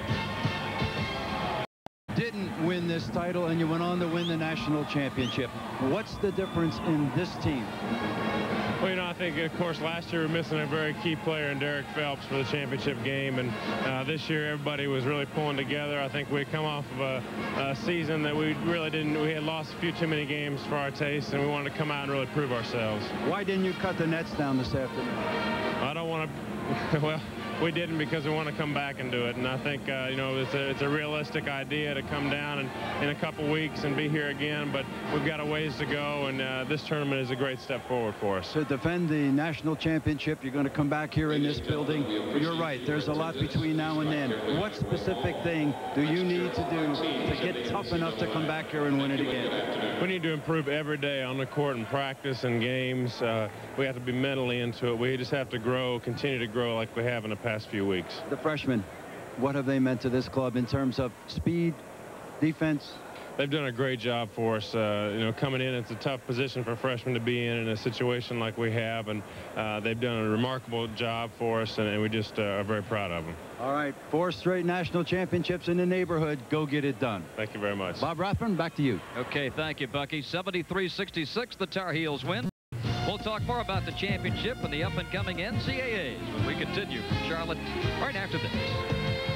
Didn't win this title, and you went on to win the national championship. What's the difference in this team? Well, you know, I think, of course, last year we were missing a very key player in Derek Phelps for the championship game, and this year everybody was really pulling together. I think we come off of a season that we really didn't. We had lost a few too many games for our taste, and we wanted to come out and really prove ourselves. Why didn't you cut the nets down this afternoon? I don't want to. Well, we didn't because we want to come back and do it, and I think you know, it's a realistic idea to come down and in a couple weeks and be here again, but we've got a ways to go, and this tournament is a great step forward for us. To defend the national championship, you're going to come back here in this building. You're right, there's a lot between now and then. What specific thing do you need to do to get tough enough to come back here and win it again? We need to improve every day on the court and practice and games. We have to be mentally into it. We just have to grow, continue to grow like we have in the past few weeks. The freshmen, what have they meant to this club in terms of speed, defense? They've done a great job for us. You know, coming in, it's a tough position for freshmen to be in a situation like we have, and they've done a remarkable job for us, and we just are very proud of them. All right, 4 straight national championships in the neighborhood. Go get it done. Thank you very much. Bob Rathman, back to you. Okay, thank you, Bucky. 73-66, the Tar Heels win. We'll talk more about the championship and the up-and-coming NCAAs when we continue from Charlotte right after this.